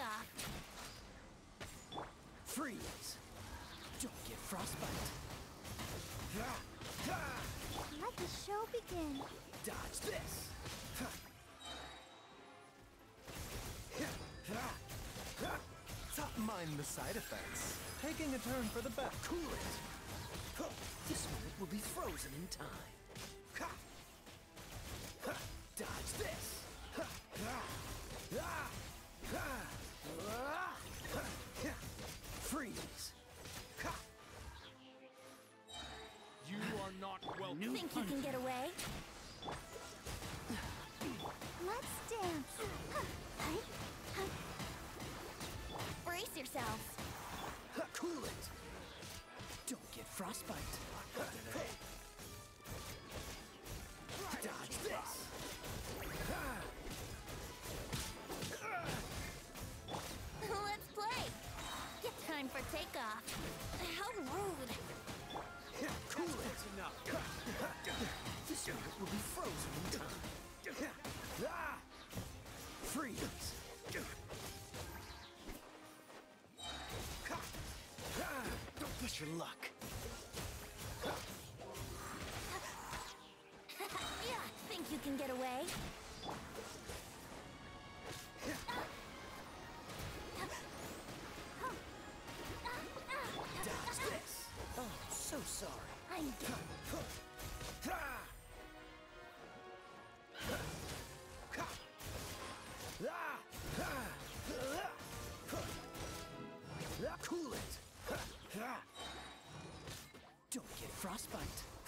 takeoff. Freeze! Don't get frostbite. Let the show begin. Dodge this! Mind the side effects. Taking a turn for the better. Cool it! This moment will be frozen in time. Dodge this! Freeze! You are not welcome. Think you can get away? Let's dance. Brace yourselves. Cool it! Don't get frostbite. Dodge this! Let's play. Get time for takeoff. How rude. Cool it! Enough. This moment will be frozen in time. Freeze! Don't push your luck. Yeah, think you can get away? Dodge this! Oh, so sorry. I'm dead. Cool it! Don't get frostbite.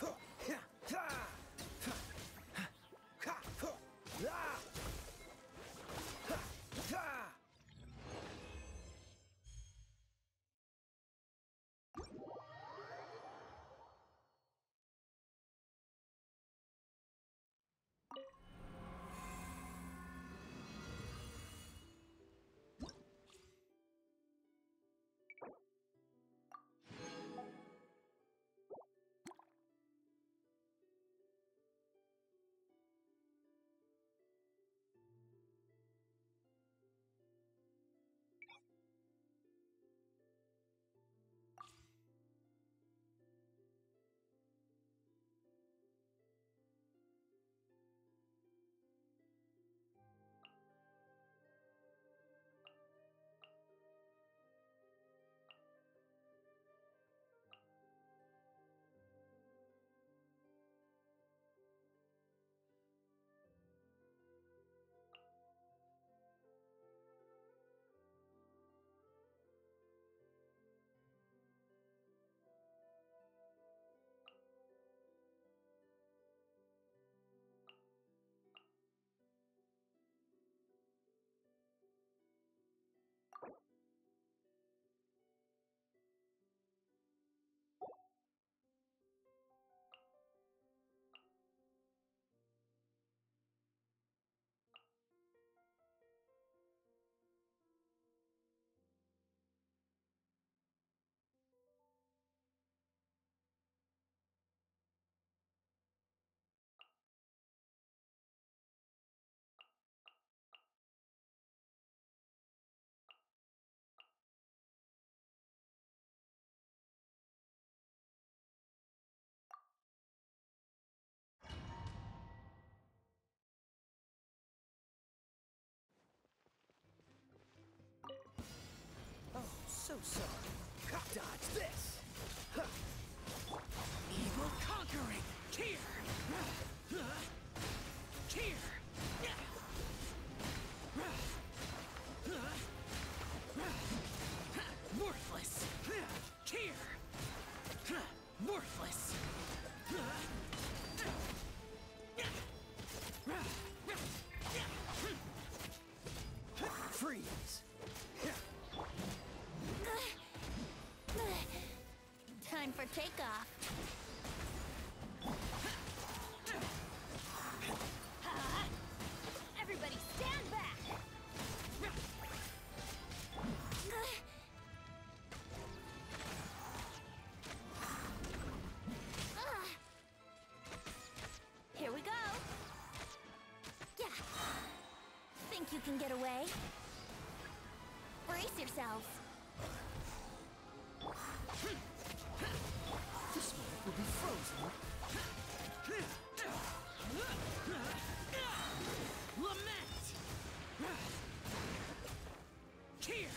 Oh, so sorry. Dodge this! Evil conquering! Tear! Tear! Worthless! Tear! Worthless! Freeze! Time for takeoff. Everybody stand back! Here we go! Yeah! Think you can get away? Brace yourselves. This moment will be frozen. Lament! Tear!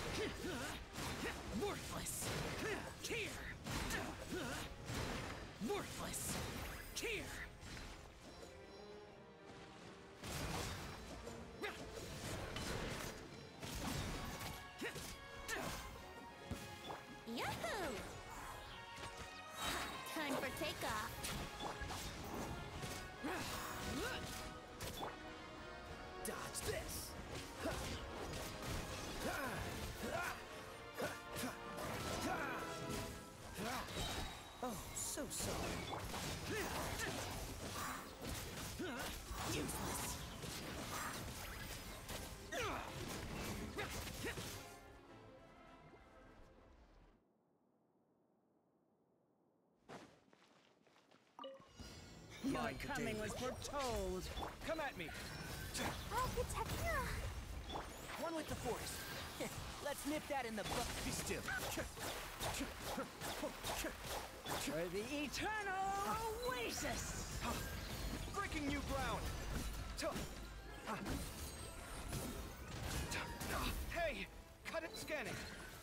Worthless! Tear! Worthless! Tear! Yahoo! Time for takeoff. Dodge this. Oh, so sorry. Useless. Your coming was foretold. Come at me! I'll protect you. One with the force. Let's nip that in the butt. Be still! For the eternal oasis! Breaking new ground! Hey! Cut it! Scanning!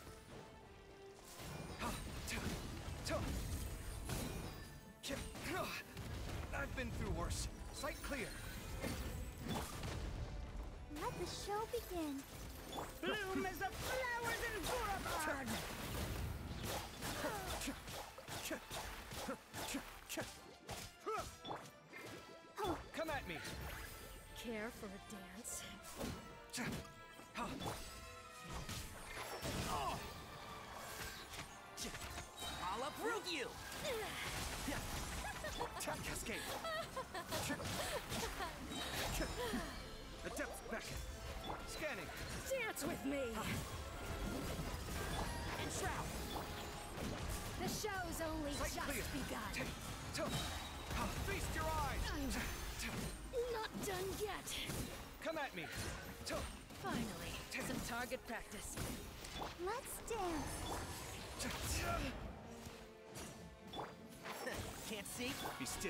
I've been through worse. Sight clear. Let the show begin. Bloom as the flowers in Boulevard! Come at me! Care for a dance? I'll uproot you. Cascade! The depths beckon. Scanning. Dance with me! Enshroud. The show's only Sight just clear. begun. Feast your eyes. Not done yet. Come at me. Finally, some target practice. Let's dance. Can't see? Be still.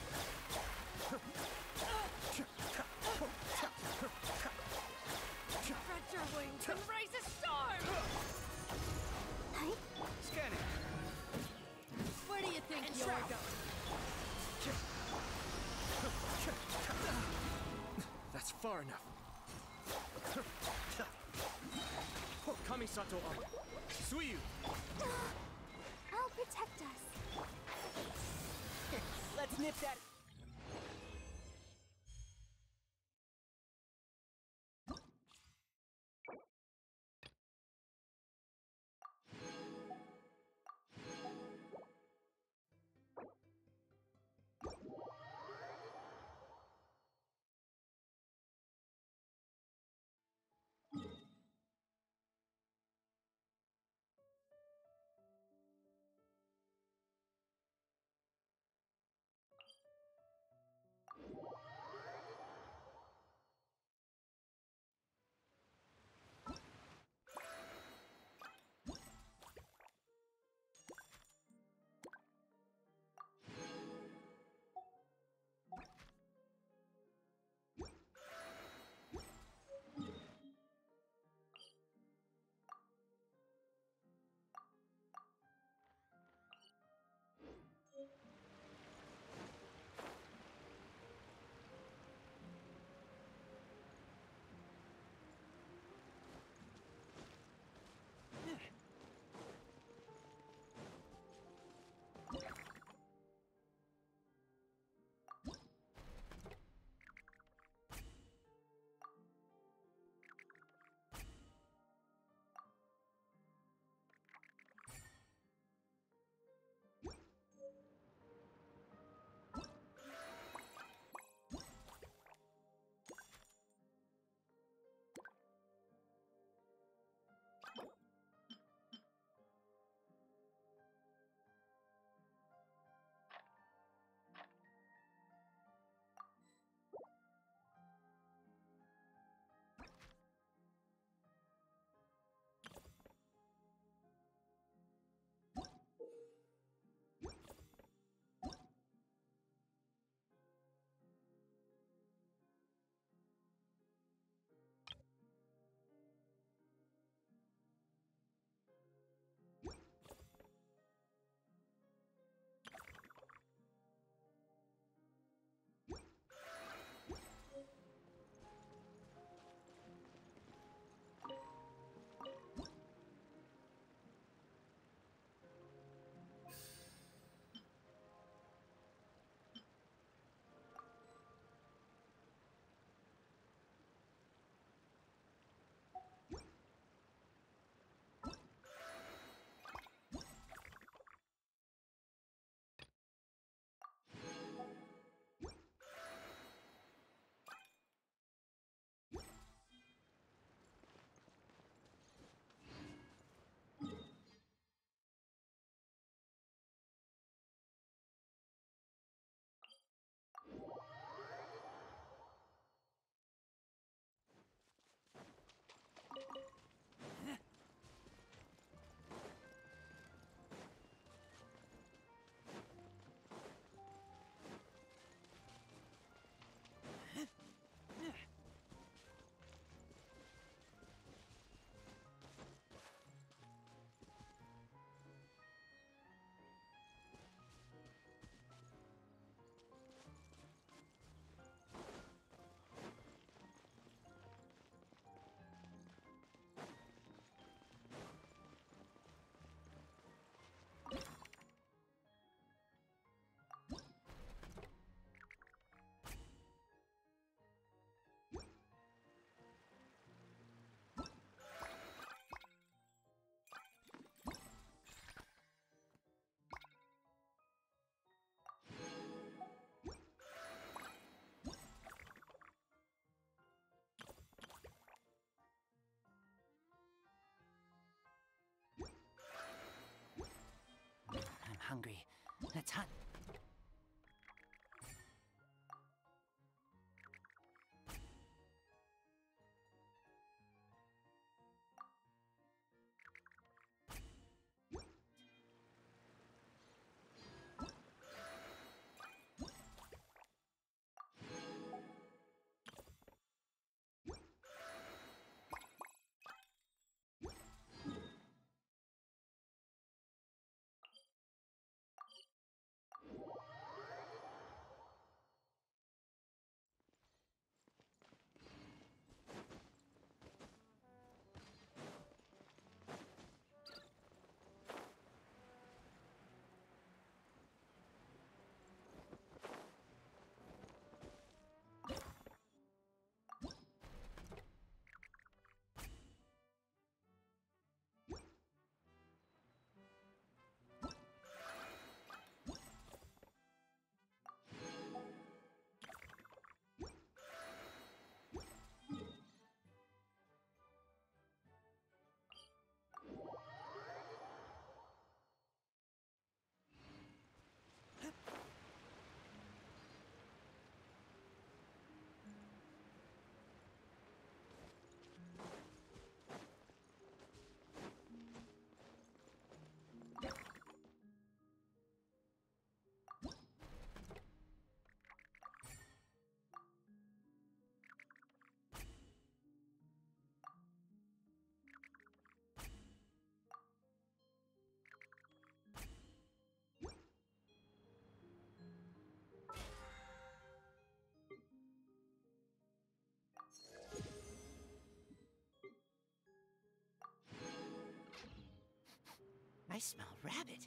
Spread your wings and raise a storm! Hey, Scanning. Where do you think you're Enshroud. going? That's far enough. Kamisato up. Suiyu. I'll protect us. Let's nip that. hungry. It's hot. I smell rabbit.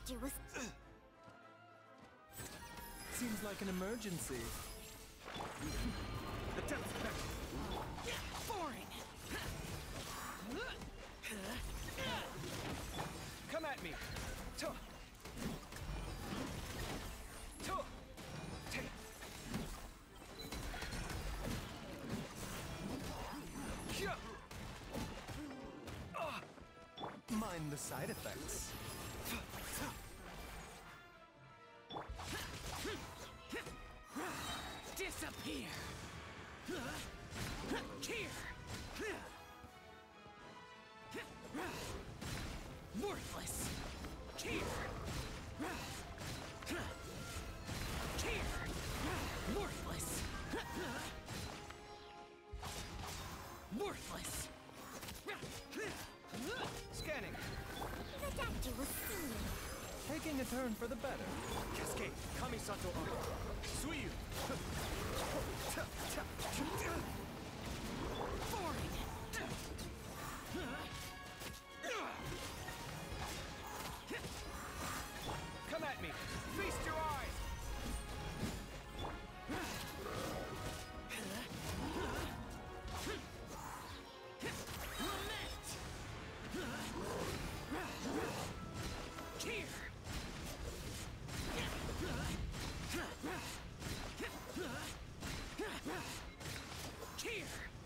you with... Seems like an emergency. Attempt back. Boring. Come at me. Tuh. Tuh. Take. Yeah. Mind the side effects. Disappear. Here. Worthless. Here. Here. Worthless. Worthless. Scanning. The doctor will see me. Taking a turn for the better. Cascade. Kamisato on. Suiyu. Boring. Come at me. Feast your eyes. Lament. Here. Here.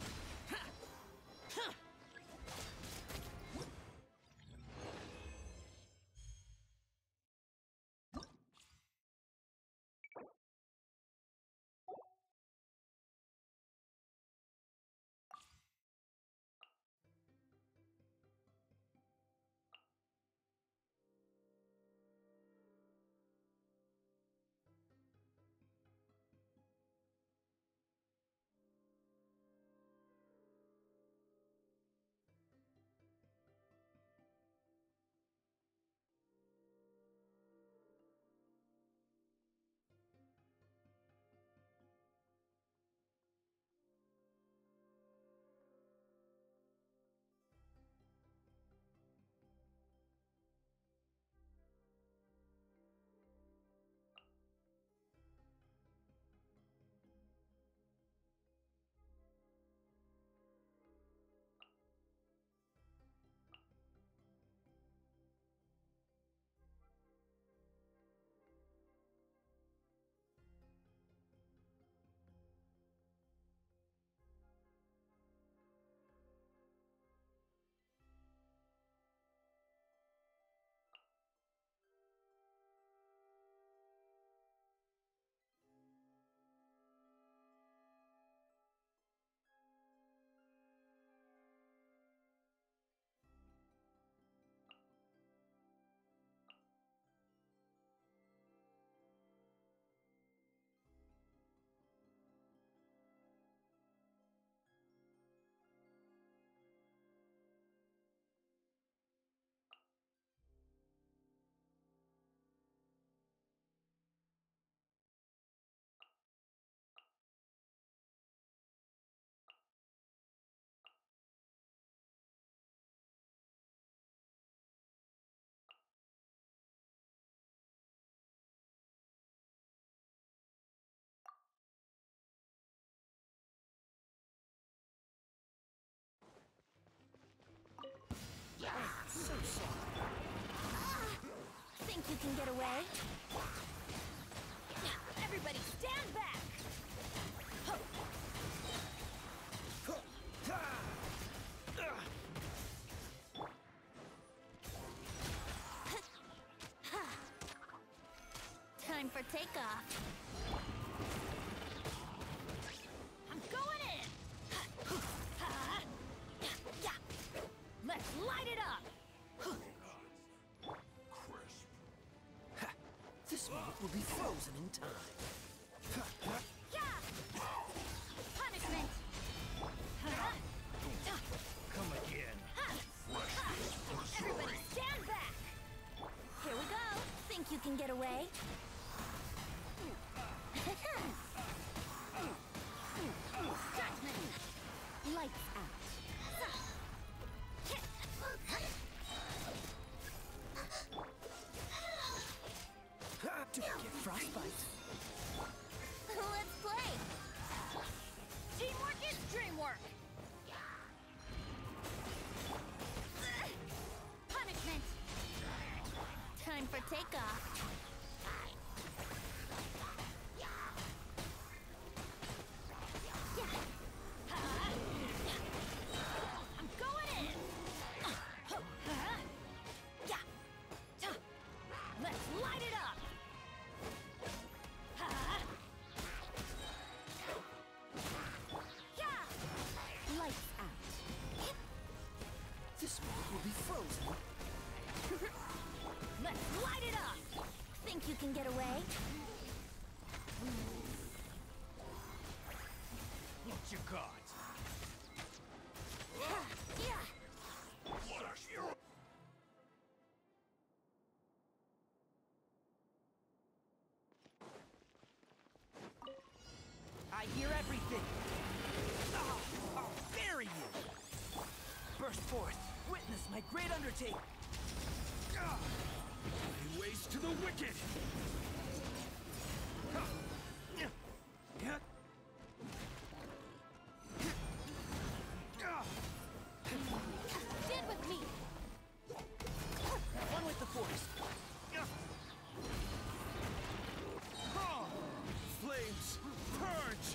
Think you can get away? Everybody stand back! Time for takeoff. I'm going in! Let's light it up! This moment will be frozen in time. Punishment! Come again. Everybody stand back! Here we go. Think you can get away? Judgment! Lights out. frostbite. Let's play! Teamwork is dreamwork. Punishment! Time for takeoff. I'm going in. Let's light it up. Lights out. This world will be frozen. Let's light it up. Think you can get away? What you got? Yeah! I hear everything. I'll bury you. Burst forth. Witness my great undertaking. Lay waste to the wicked! Stand with me! One with the force. Flames, purge!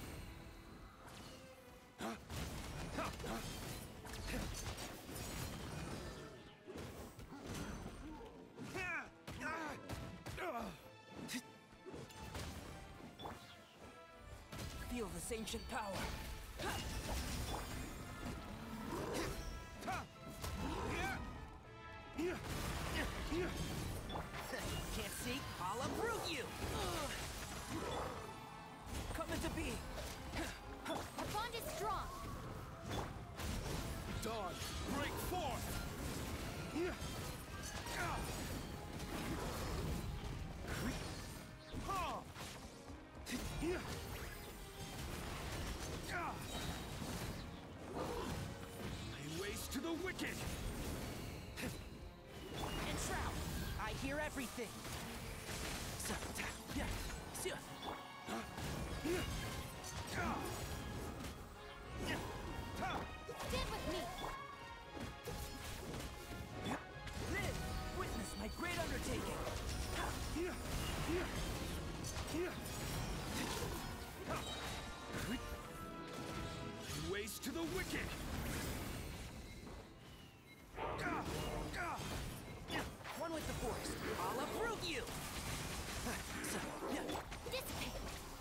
Feel this ancient power. Can't see? I'll uproot you! Come into being! Our bond is strong! Dawn, break forth! Lay waste to the wicked! Enshroud! I hear everything! Stand with me! Live! Witness my great undertaking! Lay waste to the wicked! One with the force! I'll uproot you! Dissipate!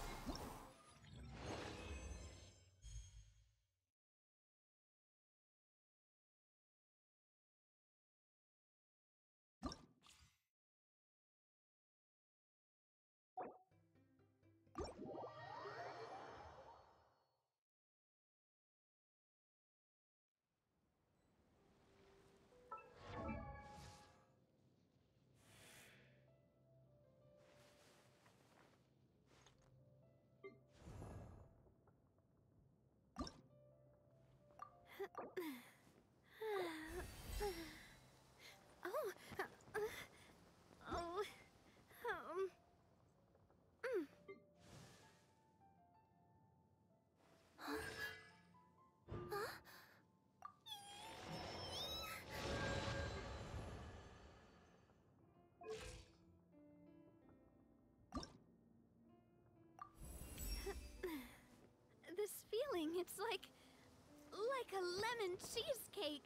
This feeling, it's like a lemon cheesecake.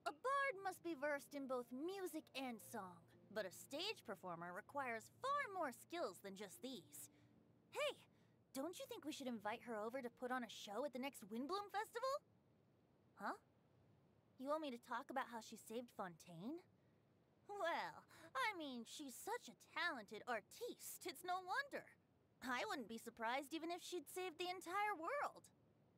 A bard must be versed in both music and song, but a stage performer requires far more skills than just these. Hey, don't you think we should invite her over to put on a show at the next Windbloom Festival? Huh? You want me to talk about how she saved Fontaine? Well, I mean, she's such a talented artiste, it's no wonder. I wouldn't be surprised even if she'd saved the entire world.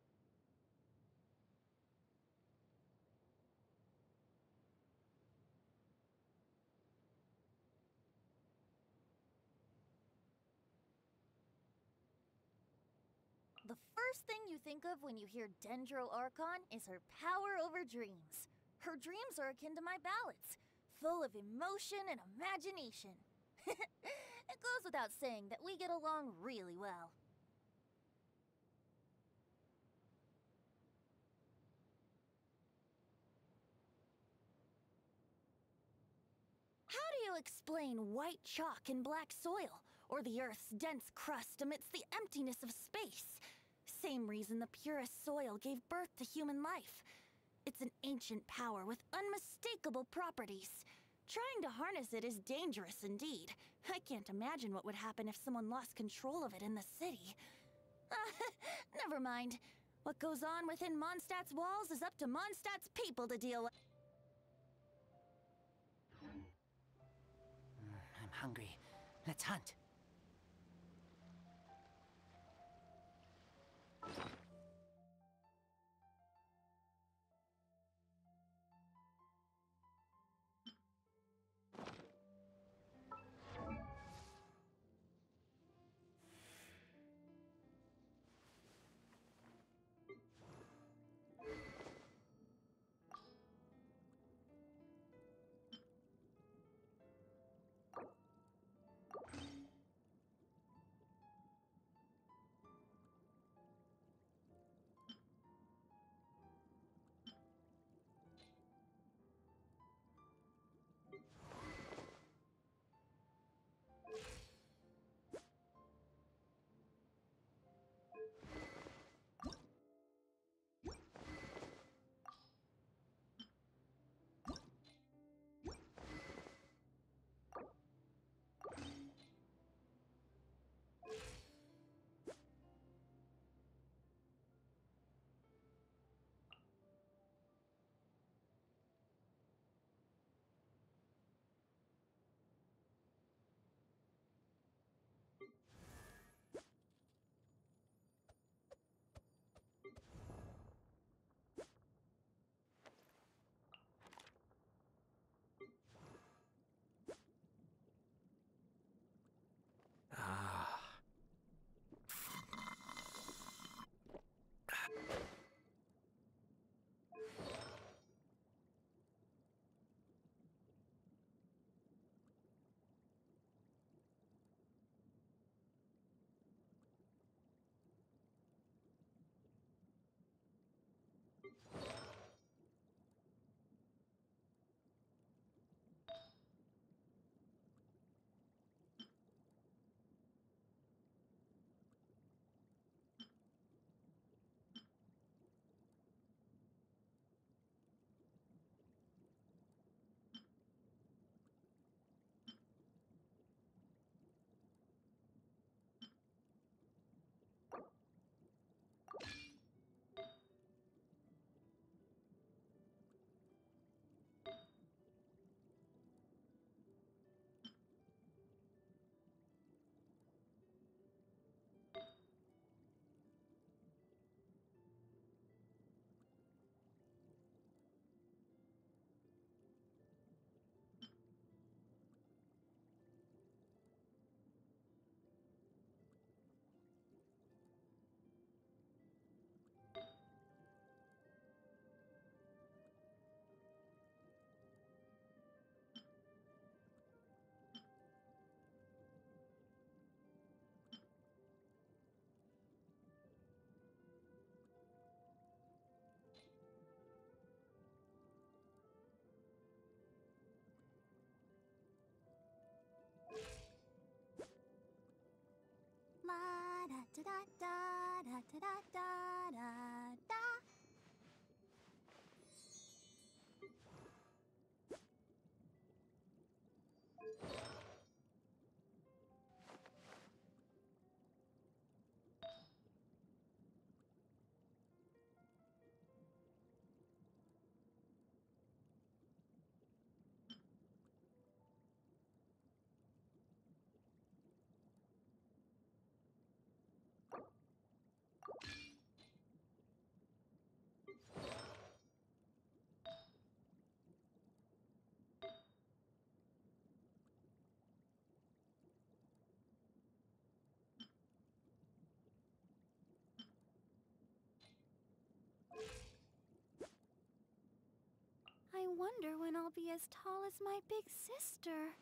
The first thing you think of when you hear Dendro Archon is her power over dreams. Her dreams are akin to my ballads, full of emotion and imagination. It goes without saying that we get along really well. How do you explain white chalk and black soil, or the Earth's dense crust amidst the emptiness of space? Same reason the purest soil gave birth to human life. It's an ancient power with unmistakable properties. Trying to harness it is dangerous indeed. I can't imagine what would happen if someone lost control of it in the city. Never mind. What goes on within Mondstadt's walls is up to Mondstadt's people to deal with. I'm hungry. Let's hunt. La da da da da da da da da da. wonder when I'll be as tall as my big sister.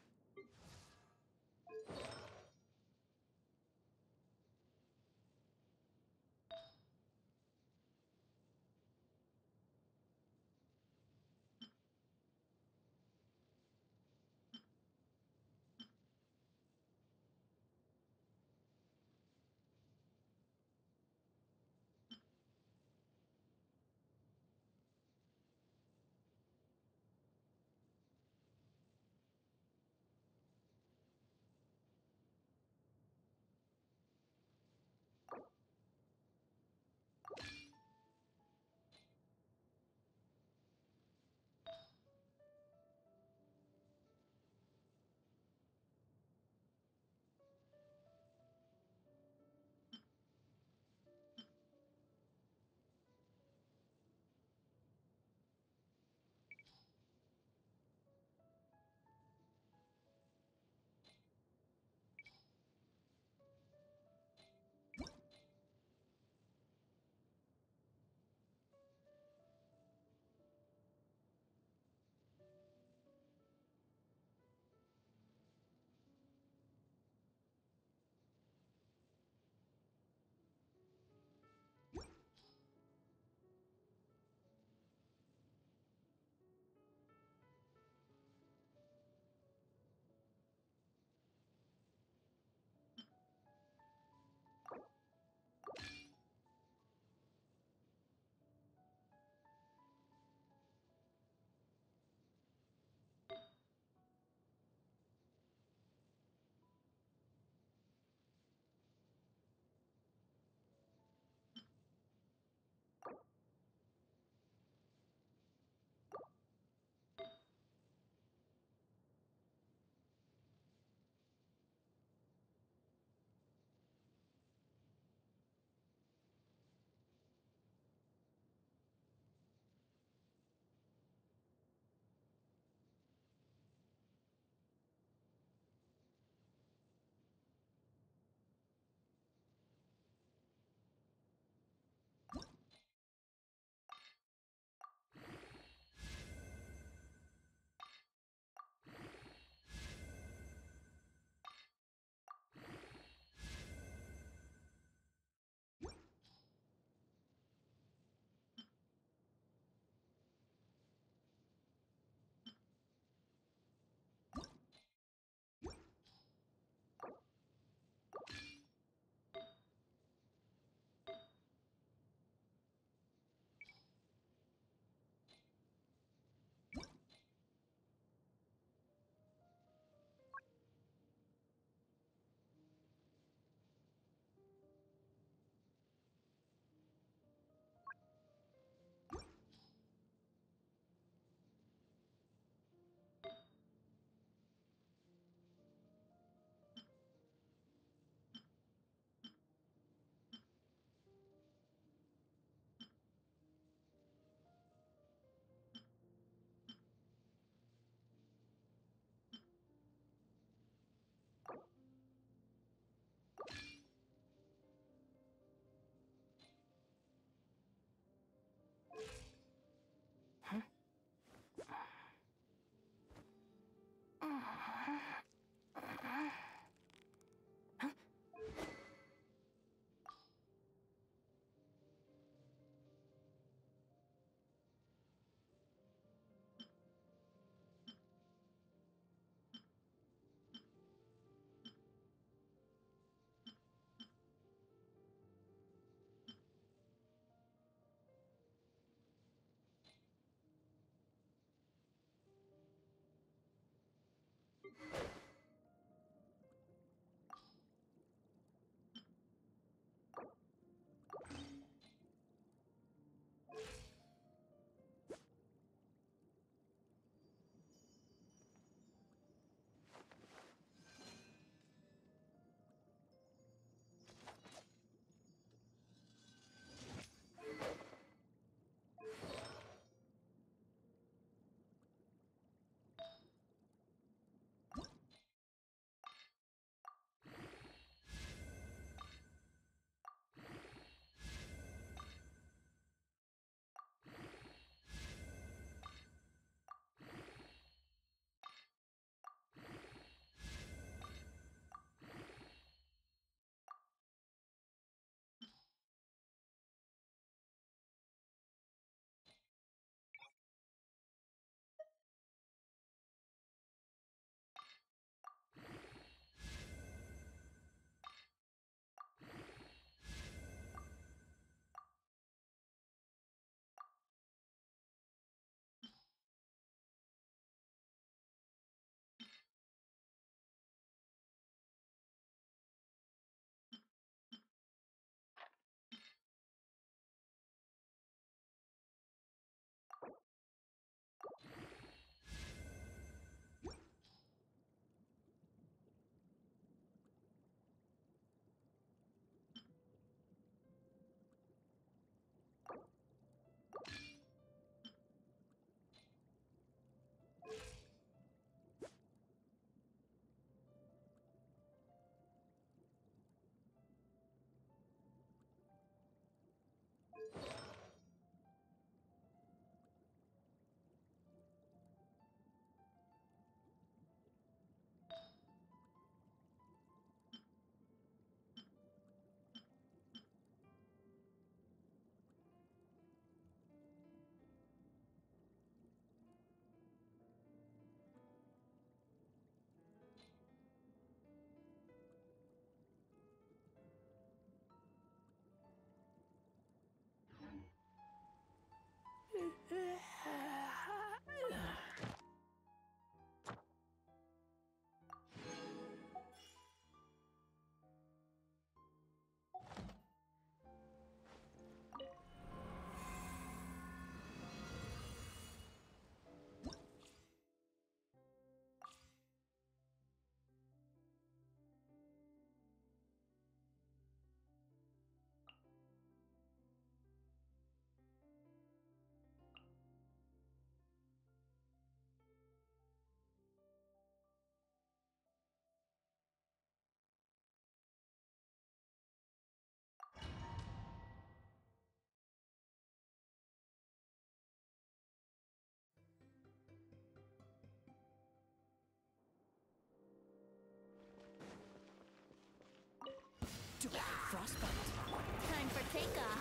Do it. Frostbite. Time for takeoff.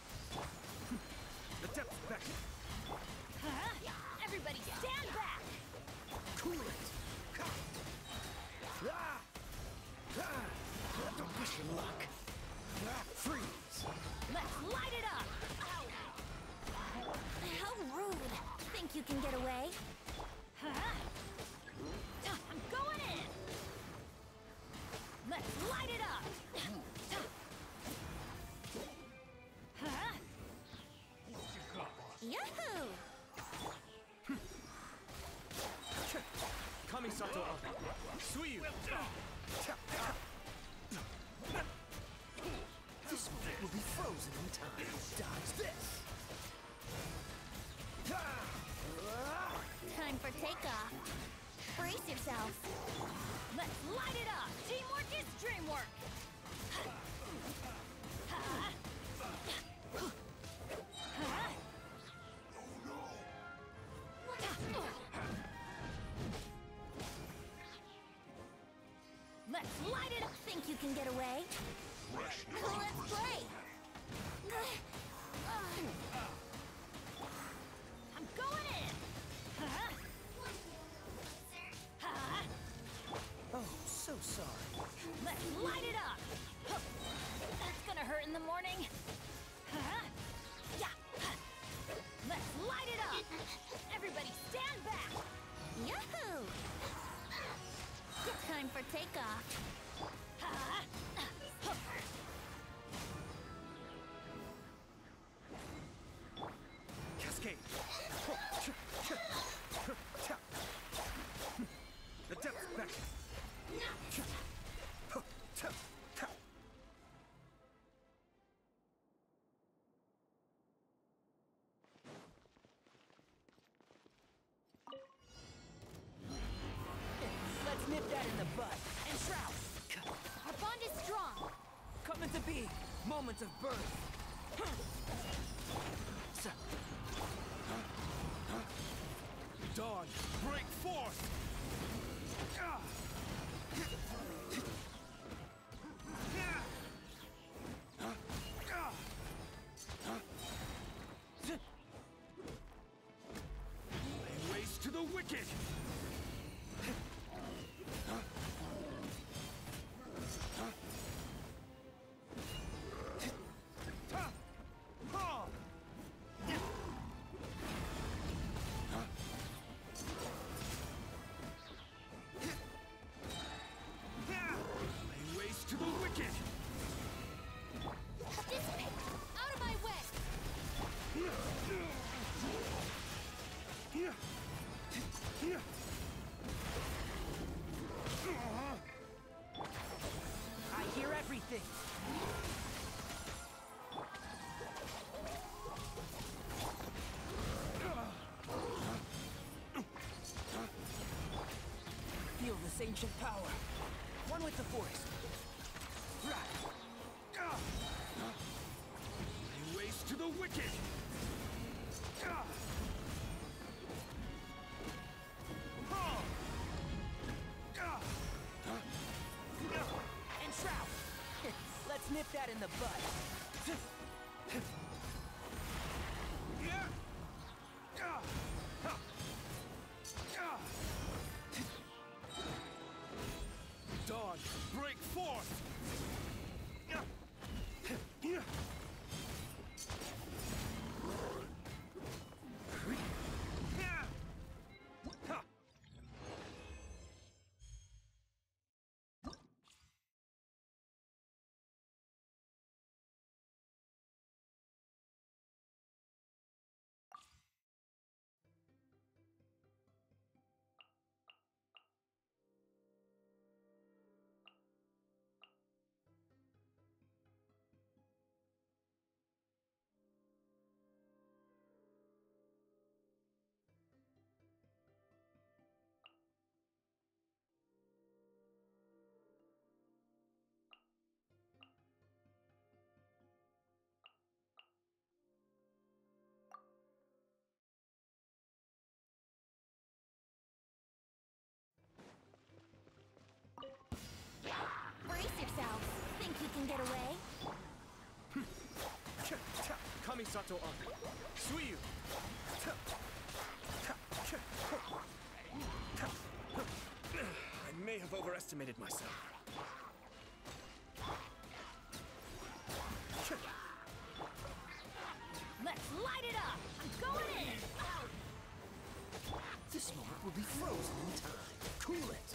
The depth's back. Everybody stand back! Cool it. Don't push your luck. Freeze. Let's light it up! How rude! Think you can get away? I'm going in! Let's light it up! Yahoo! Kamisato up. Suiyu. This one will be frozen in time. Dodge this. Time for takeoff. Brace yourself. Let's light it up! Teamwork is dreamwork! Let's light it up! Think you can get away? Let's play! I'm going in! Oh, so sorry. Let's light it up! That's gonna hurt in the morning. Yeah. Let's light it up! Everybody stand back! Yahoo! Time for takeoff. Cascade. The depth's back. Let's nip that in the bud. And shroud. Our bond is strong. Coming to be. Moments of birth. Dawn, break forth! Lay waste to the wicked! Lay waste to the wicked! Dissipate! Out of my way! I hear everything. Feel this ancient power. One with the force. Lay waste to the wicked! And shroud. Let's nip that in the bud. Dawn, break forth! can get away? Kamisato on. Suiyu. I may have overestimated myself. Let's light it up! I'm going in! This moment will be frozen in time. Cool it!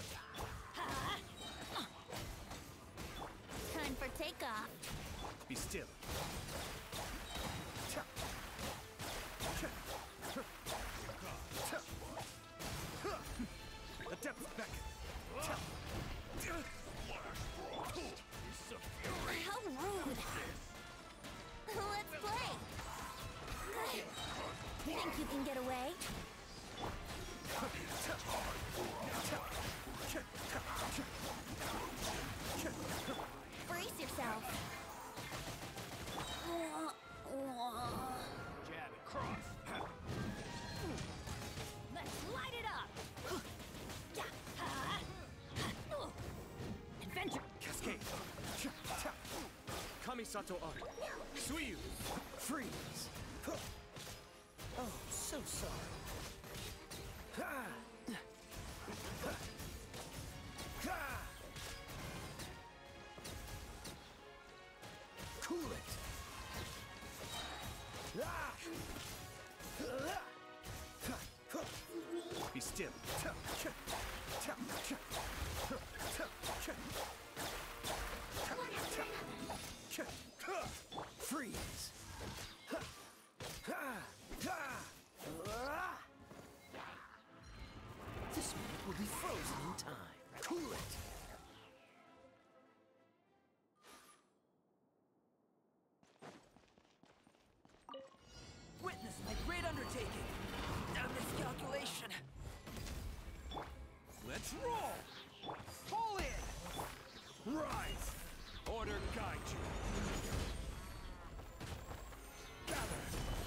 Time for takeoff. Be still. The depths beckon. How rude! Let's play! Think you can get away? Brace yourself. Jab and cross. Let's light it up! Adventure! Cascade. Kamisato on. Suiyu. Freeze. Oh, so sorry. Cool it. Be still. Freeze. This moment will be frozen in time. Cool it. Witness my great undertaking! A miscalculation! Let's roll! Pull in. Rise! Order guide you. Gather!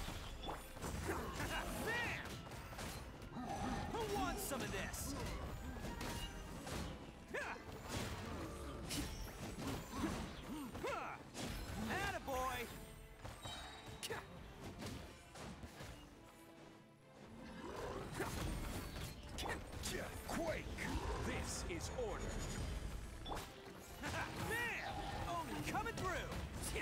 Bam! Who wants some of this? Attaboy! Quake! This is order. Man! Only coming through!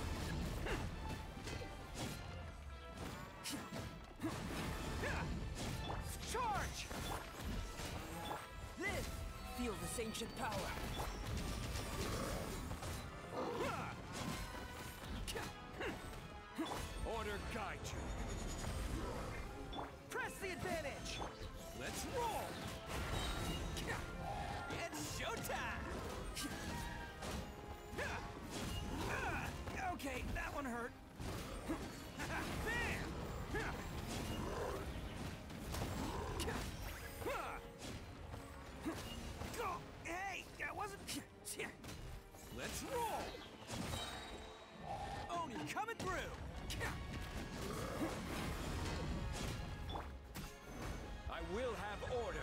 Charge! Live! Feel this ancient power! Order guide you. Press the advantage! Let's roll! It's showtime! Okay, that one hurt. Bam! Hey, that wasn't... Let's roll! Oni coming through! I will have order.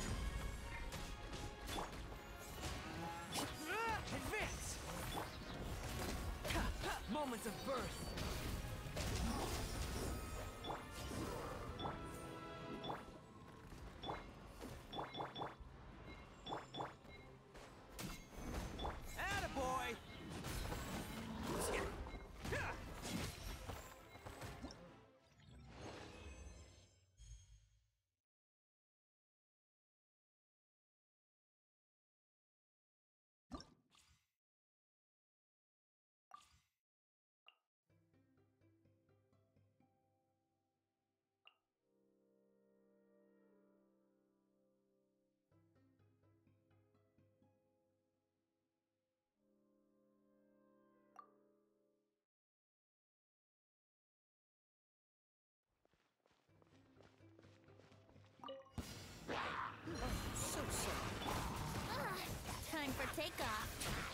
Advance! Moments of birth! Attaboy! So sorry. Time for takeoff.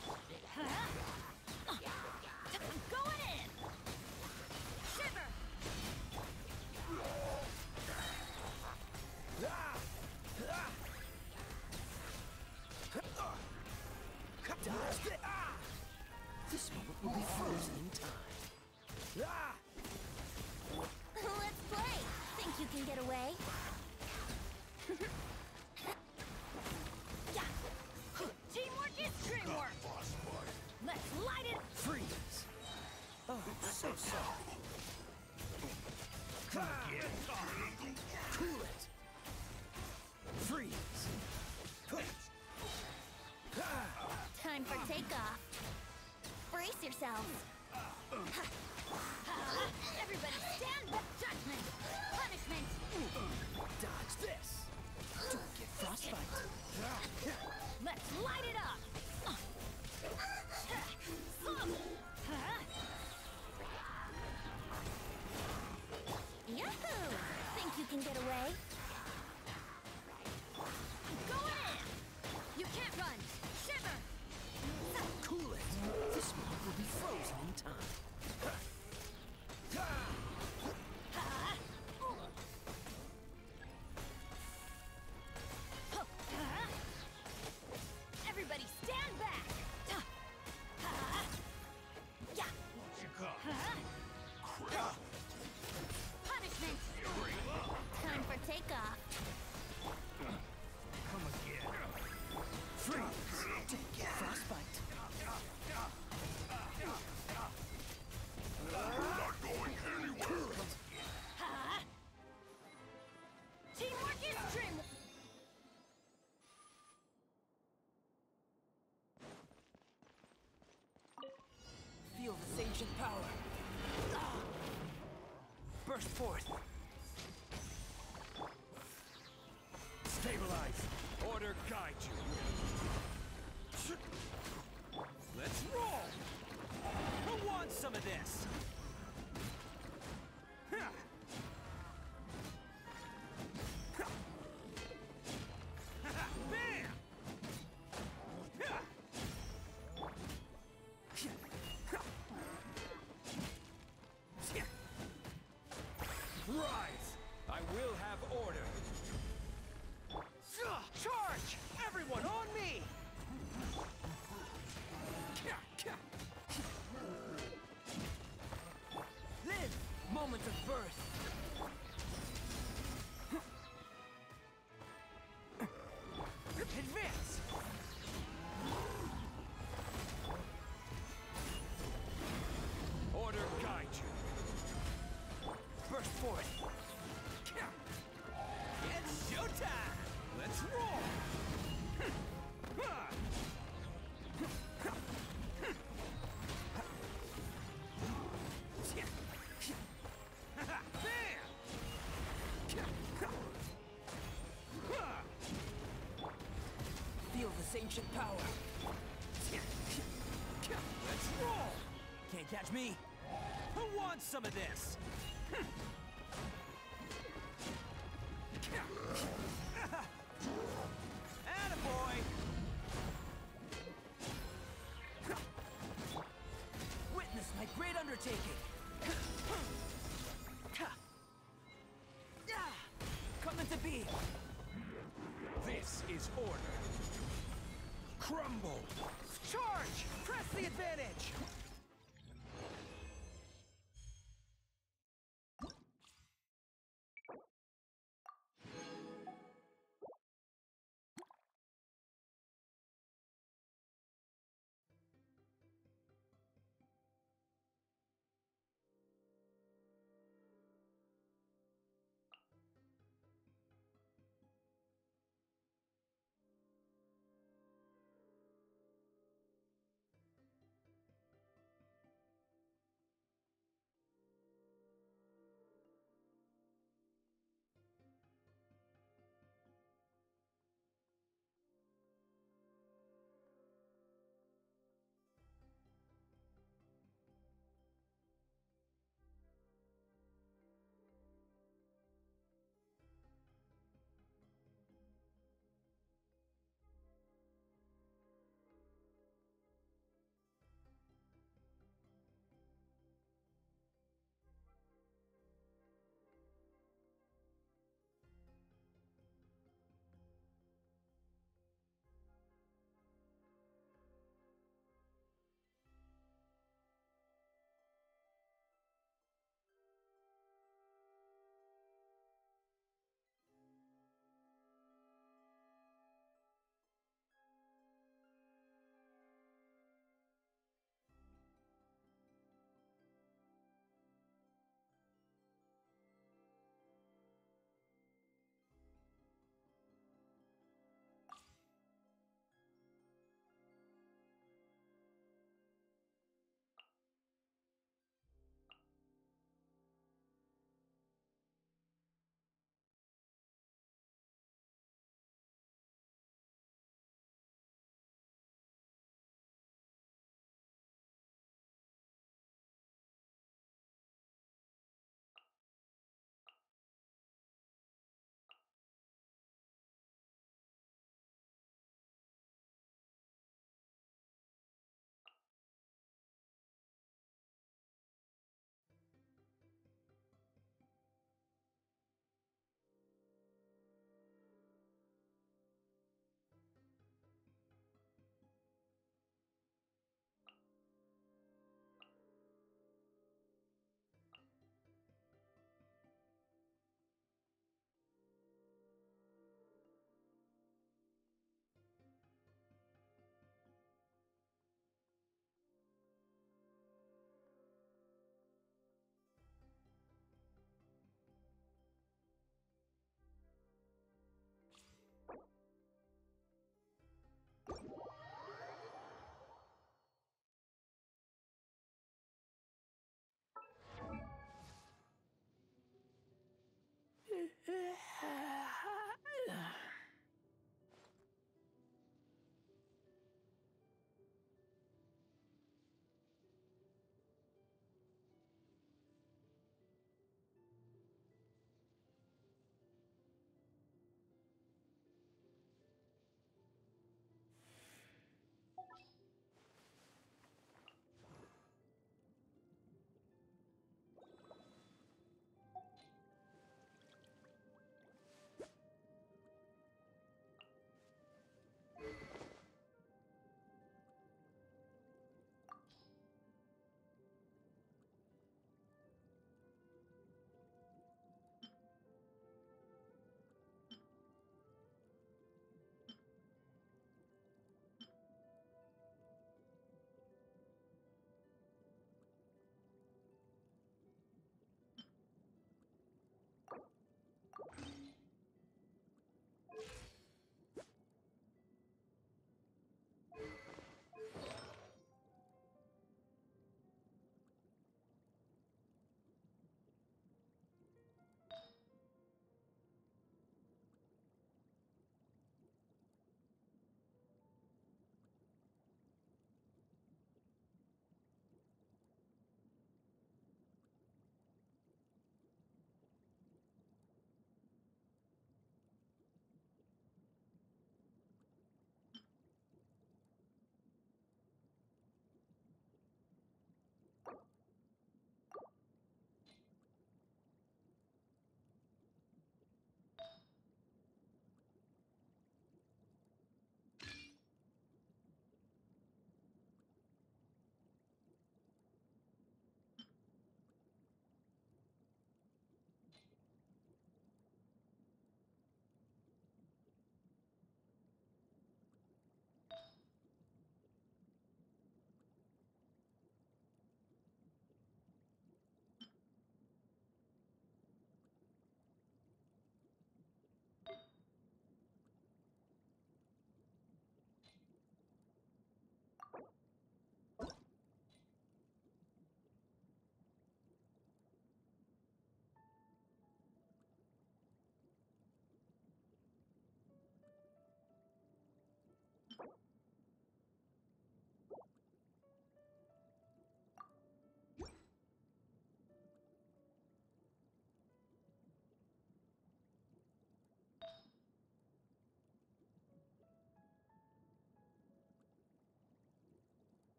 I'm going in! Shiver! will be frozen in time. Ah! Let's play! Think you can get away? Yeah. Teamwork is dreamwork! Let's light it! Freeze! Oh, so sorry. Come again. Cool it. Freeze. Time for takeoff. Brace yourselves. Everybody stand back! Judgment! Punishment! Dodge this. Don't get frostbite. Let's light it up! Yahoo! Think you can get away? Go in! You can't run! Shiver! Cool it. This mob will be frozen in time. Everybody stand back! Yeah. Punishment! Time for takeoff. Come again. Freeze. Don't get frostbite. Cool it. Teamwork is dream. Feel this ancient power. Burst forth. Stabilize. Order guide you. Let's roll! Who wants some of this? Bam! Rise! I will have order. Charge! Everyone on me! Live! Moment of birth! Advance! Order guide you. Burst forth! It's showtime! Let's roll! Feel this ancient power. Let's roll! Can't catch me. Who wants some of this? Attaboy! Witness my great undertaking. Come into being. This is order. Crumble! Charge! Press the advantage!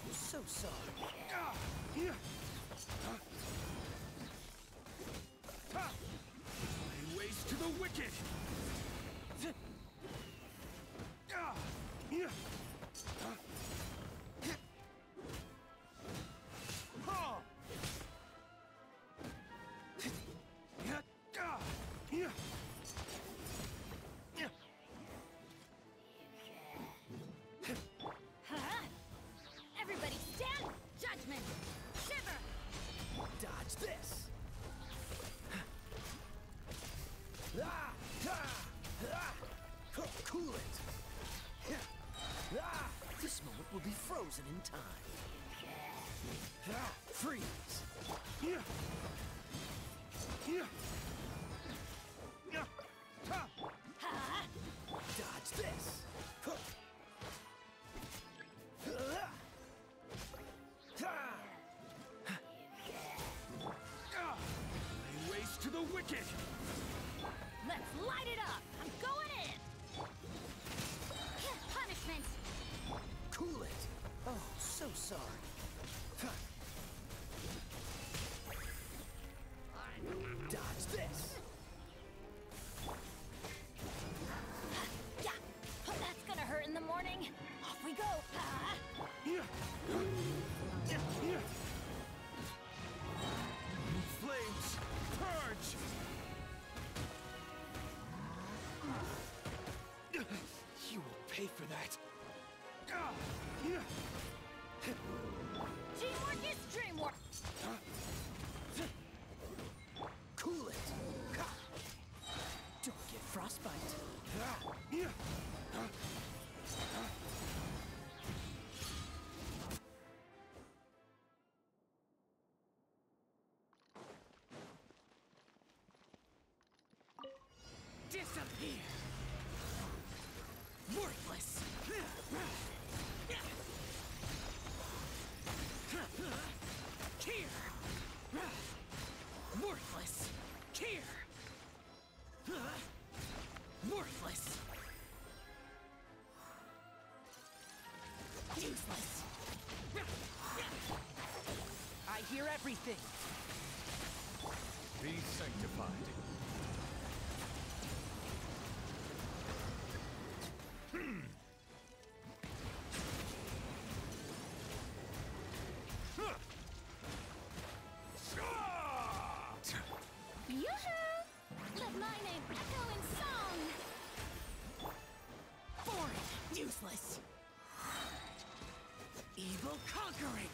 so sorry. Lay waste to the wicked! Everybody stand! Judgment! Shiver! Dodge this! Cool it! This moment will be frozen in time. Freeze! Dodge this! Lay waste to the wicked! Let's light it up! I'm going in! Punishment! Cool it! Oh, so sorry. Dodge this! Yeah! That's gonna hurt in the morning! Off we go! Flames, purge! You will pay for that. Teamwork is dreamwork! Cool it! Don't get frostbite. Disappear! Worthless! Here! Worthless! Here! Worthless! Useless! I hear everything! Be sanctified. Yoo-hoo! Let my name echo in song! Boring! Useless! Evil conquering!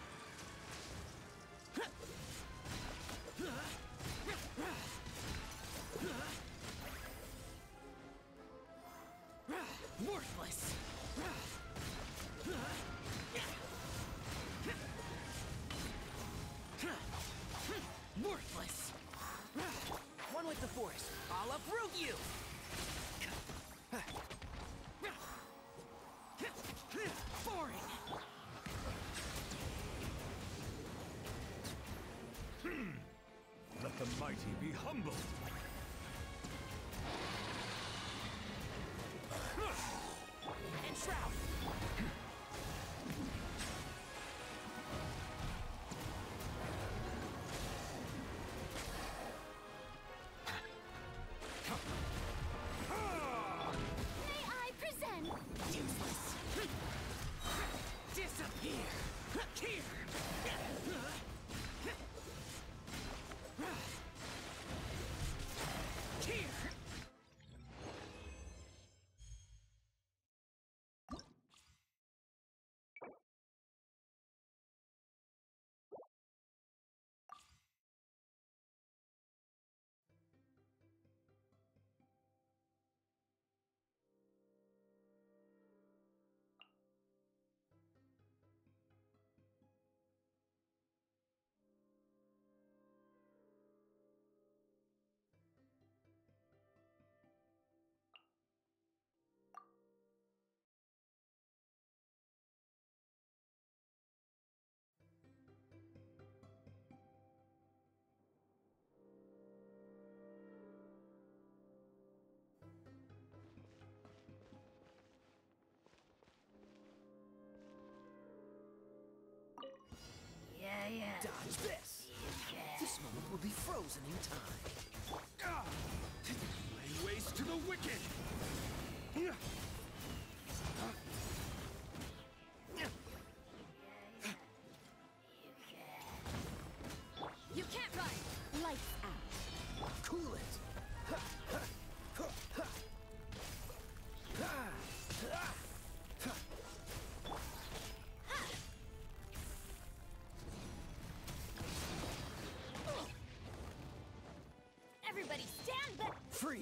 Worthless! Worthless! One with the force. I'll uproot you! Boring! Let the mighty be humbled. Enshroud! May I present? Useless! Disappear! Here! Here! Dodge this! This moment will be frozen in time. Lay waste to the wicked! You can't run! Lights out. Cool it! Everybody stand back! Freeze!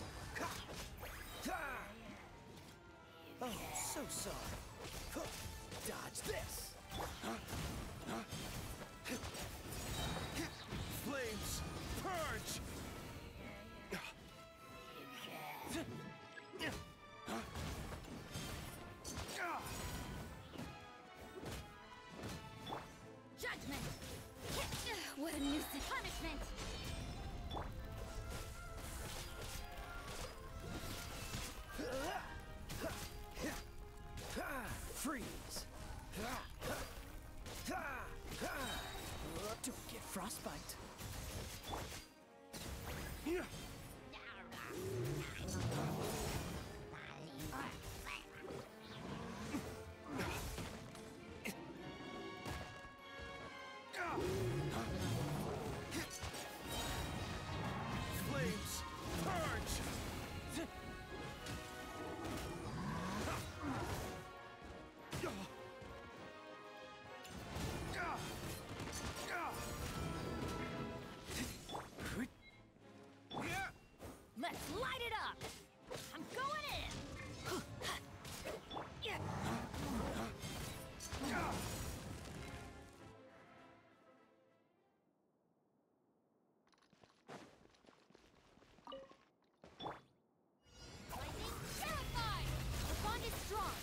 Oh, so sorry. Dodge this! Flames! Purge! Judgment! What a nuisance! Punishment! Freeze! Don't get frostbite. Flames! Purge! Let's light it up! I'm going in! Lightning terrified! The bond is strong!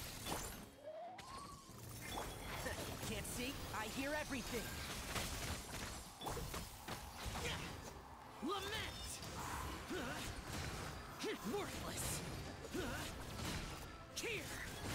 Can't see? I hear everything. Lament! Worthless! Here!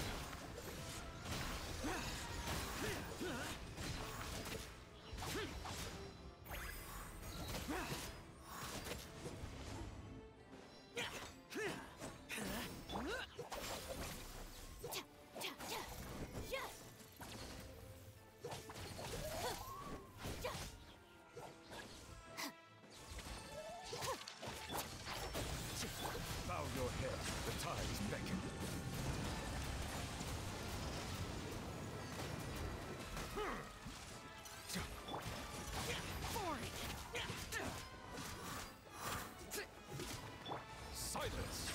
Bow your head. The tides beckon. Silence!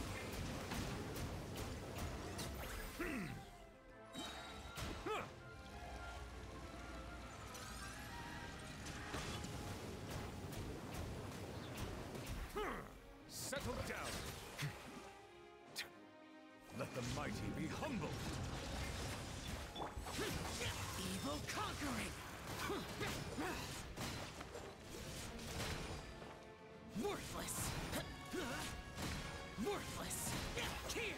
Settle down! Let the mighty be humbled! Evil conquering! Worthless! Worthless! Here!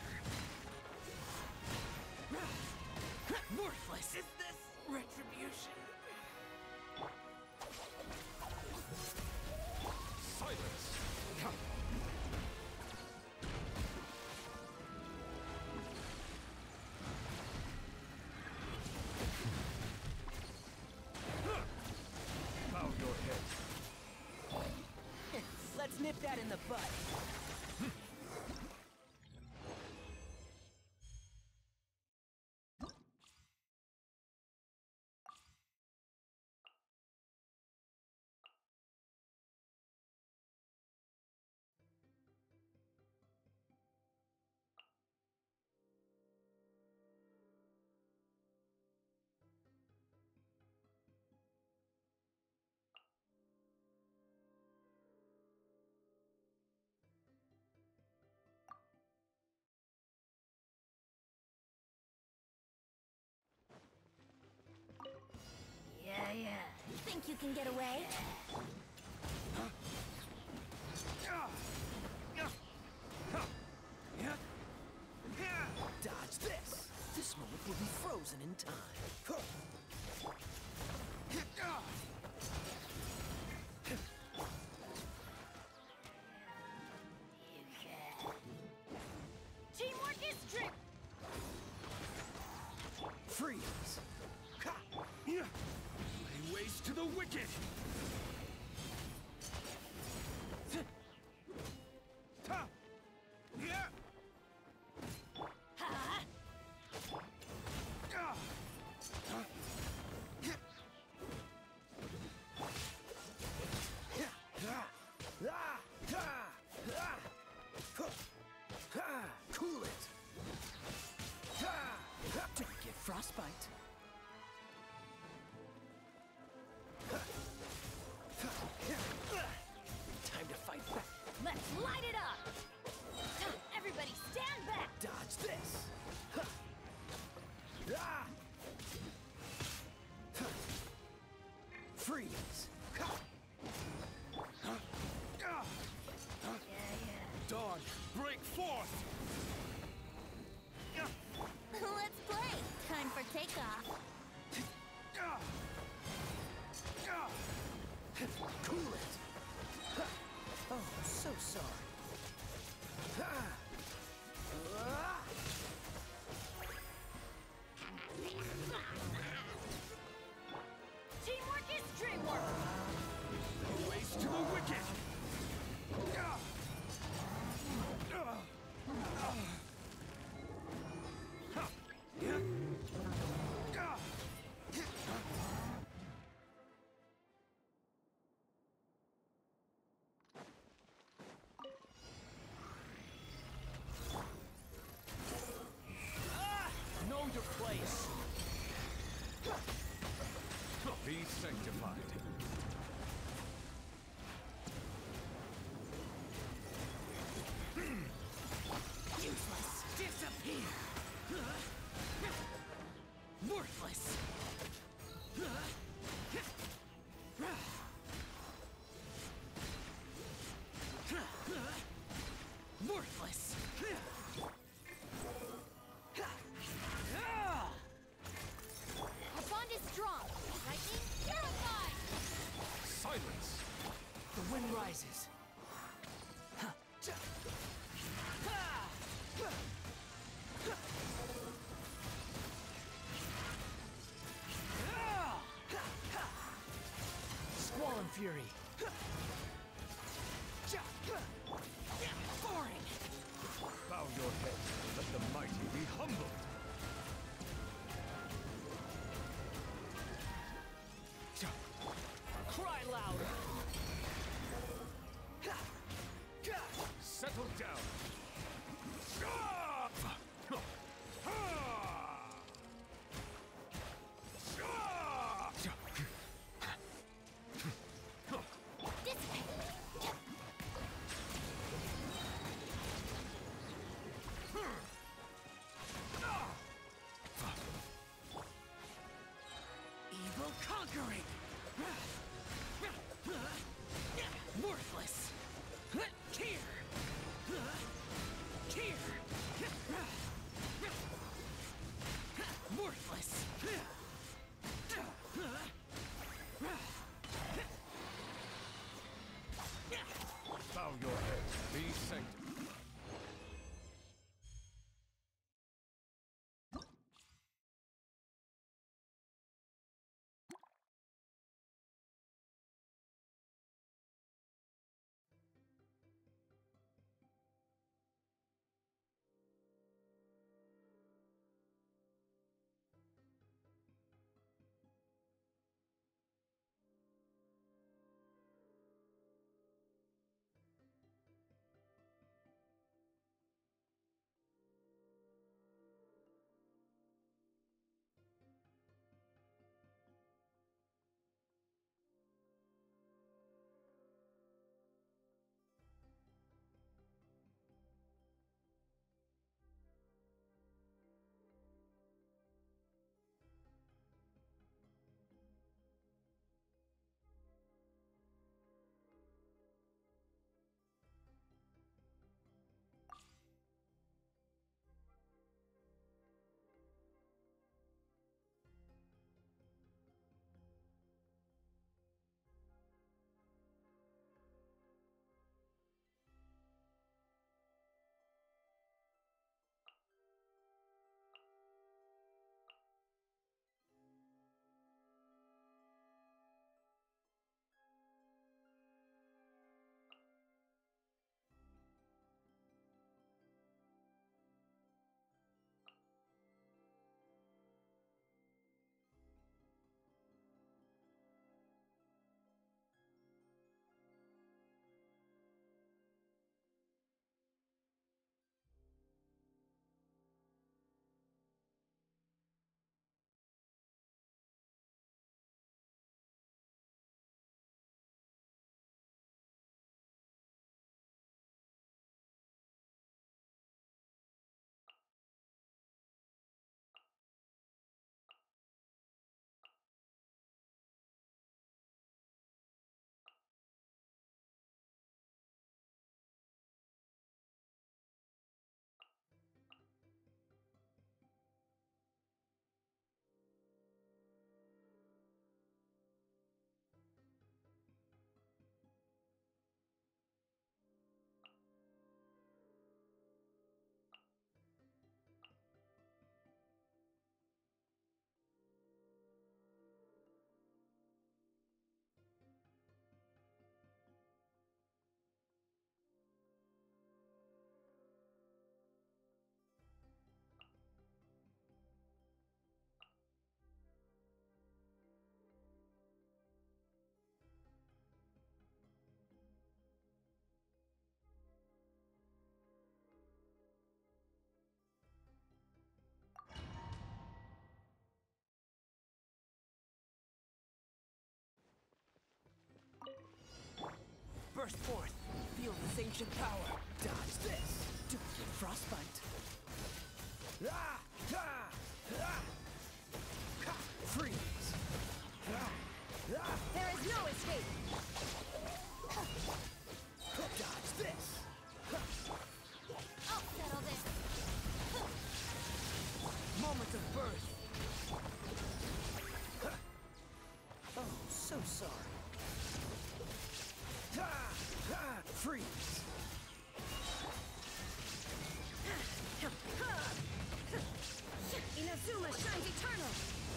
Worthless! Is this retribution? Silence! Bow your head. Let's nip that in the bud. Think you can get away? Dodge this! This moment will be frozen in time. Freeze! Lay waste to the wicked! Cool it! Don't get frostbite. Time to fight back. Let's light it up! Everybody stand back! Dodge this! Freeze! Dawn, break forth! Let's play! Time for takeoff. Cool it! Oh, so sorry. Teamwork is dreamwork! Lay waste to the wicked! Know your place. Be sanctified. Useless. Disappear. Worthless. Worthless. Our bond is strong. Lightning purified! Silence! The wind rises. Squall and fury. Boring. Bow your head, let the mighty be humbled! Cry louder. Settle down! This ancient power. Dodge this. Don't get frostbite. Ah! Ah! Ah! Ha! Freeze. Ah! Ah! There is no escape. Dodge this. I'll settle this. Moment of birth. Oh, so sorry. Ah! Ah! Freeze. Inazuma shines eternal.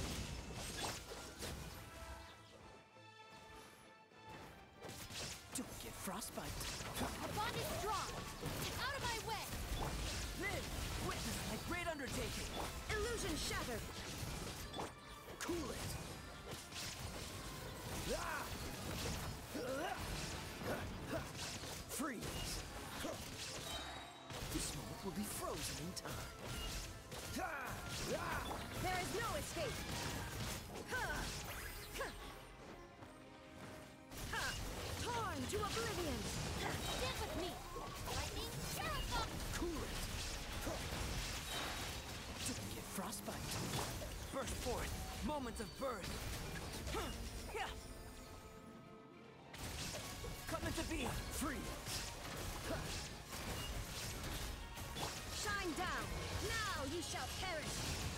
Don't get frostbite. Our bond is strong. Out of my way. Live! Witness my great undertaking! Illusion shattered. Cool it! Ah! Freeze! This moment will be frozen in time. There is no escape. Torn to oblivion. Stand with me. Lightning, terrifying. Cool it! Didn't get frostbite. Burst forth! Moments of birth! Come into being! Freeze! Shine down. Now you shall perish.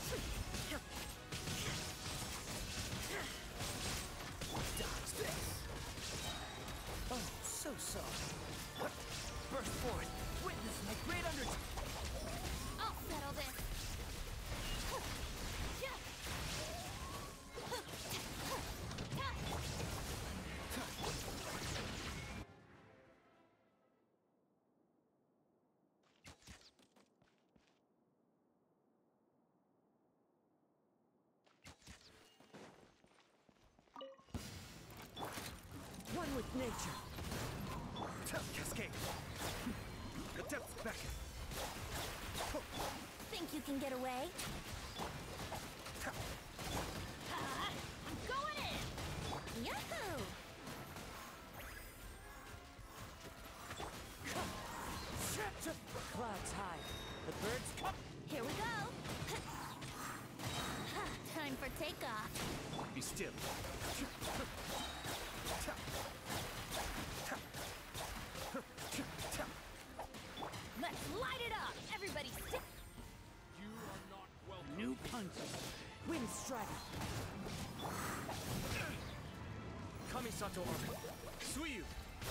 Dodge this! Oh, so sorry. Burst forth! Witness my great undertaking! I'll settle this. One with nature! Cascade. The depths beckon. Think you can get away? I'm going in! Yahoo! Clouds high. The birds come. Here we go! Time for takeoff. Be still. Let's light it up! Everybody stick! New punches. Wind strike. Kamisato armor. Suiyu.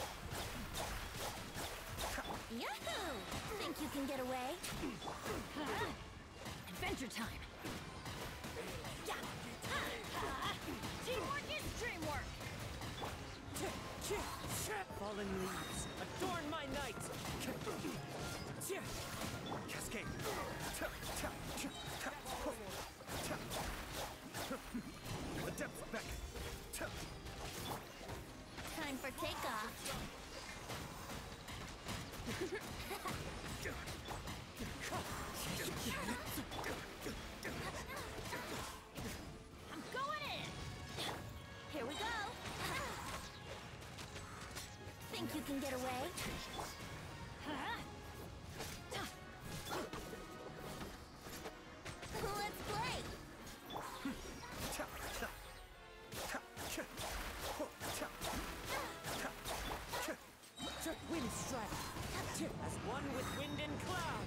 Yahoo! Think you can get away? Adventure time! Teamwork is dreamwork! Fallen leaves, adorn my night! Cascade. The depths beckon. Time for takeoff. I'm going in! Here we go! Think you can get away? Let's play! Wind strike. As one with wind and cloud.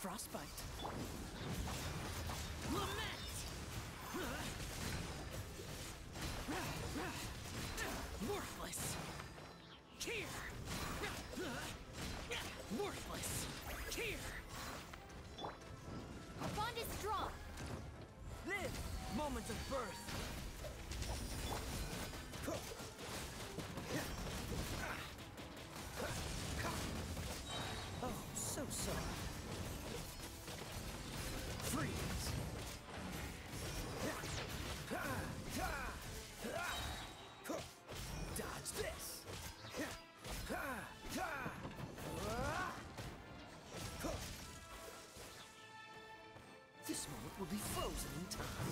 Frostbite. Lament! Worthless! Here! Worthless! Here! Our bond is strong. Live! Moments of birth! Oh, so soft. Freeze! Dodge this! This moment will be frozen in time.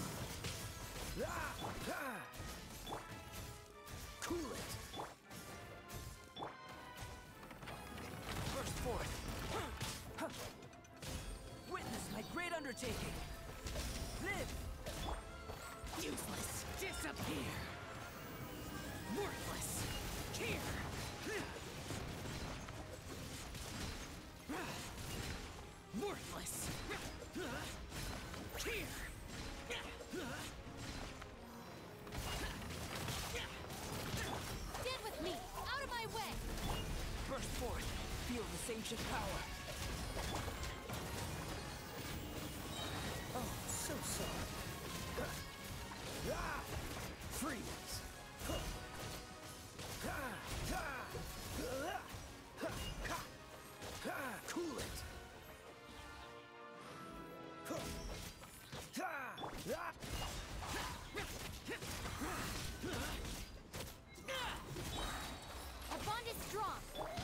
Cool it! Burst forth! Witness my great undertaking! Live! Useless! Disappear! Worthless! Here! Worthless! Here! Stand with me. Out of my way. Burst forth! Feel this ancient power! Oh, so soft! Freeze! Cool it! Our bond is strong.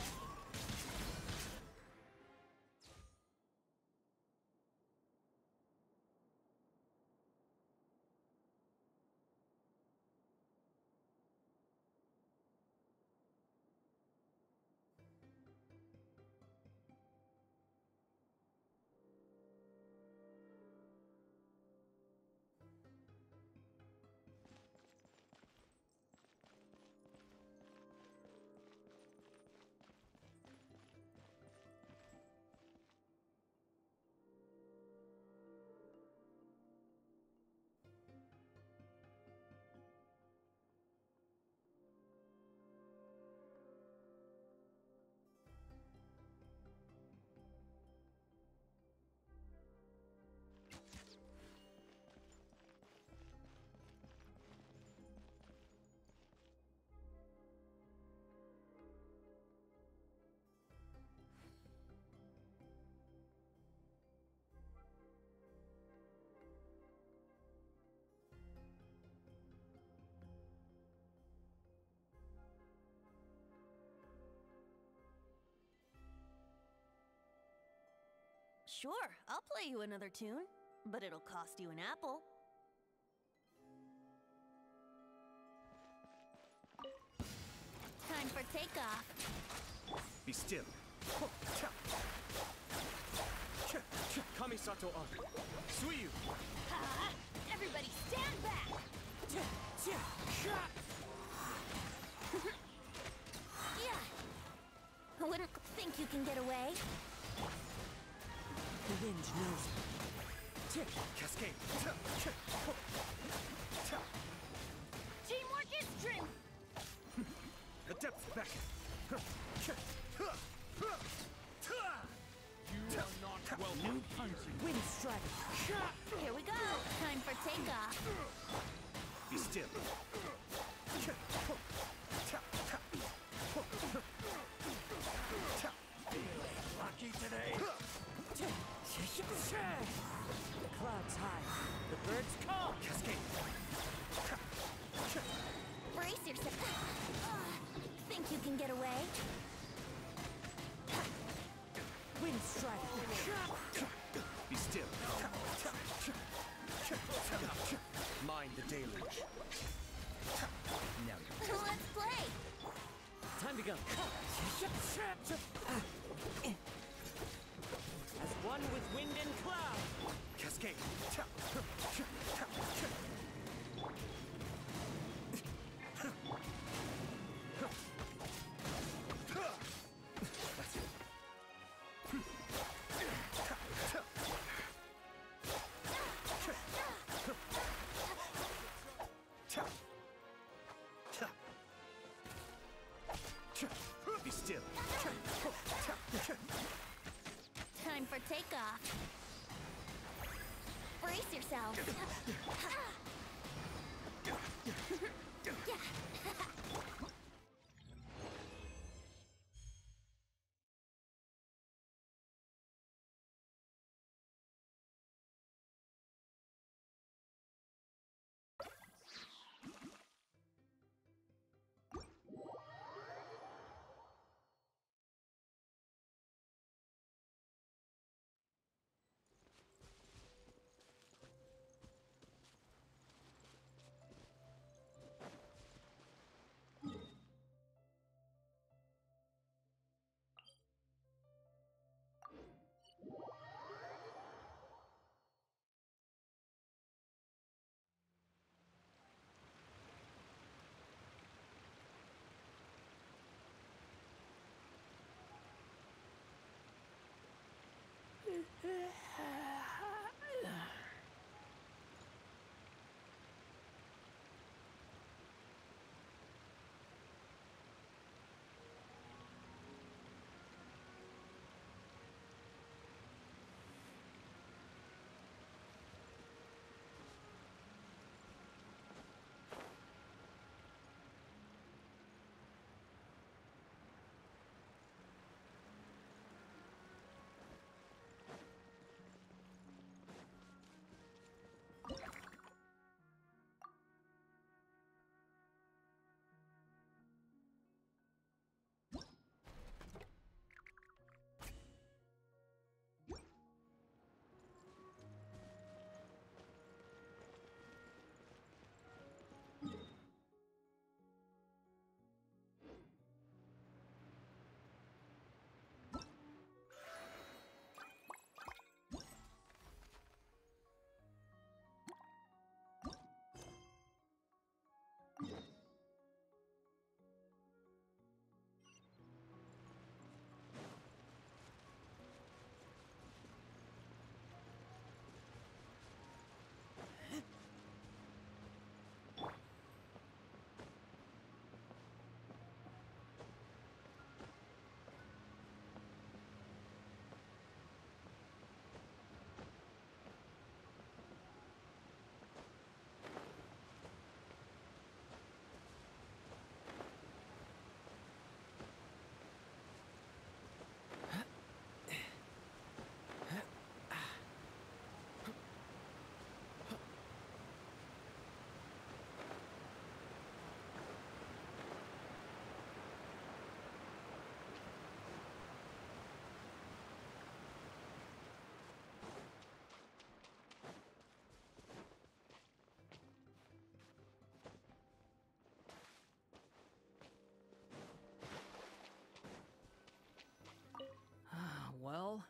Sure, I'll play you another tune, but it'll cost you an apple. Time for takeoff. Be still. Kamisato on. Suiyu! Ha! Everybody stand back! Yeah! I wouldn't think you can get away. The wind knows me. Cascade! Teamwork is dream! The depth back! You are not well. New punching. Wind strike. Here we go! Time for takeoff. Be still. Lucky today. The clouds high. The birds call. Cascade! Brace yourself. Think you can get away? Wind strike. Be still. Mind the deluge. Now you Let's play! Time to go. As one with wind and cloud. Cascade! That's it. Take off. Brace yourself. Well...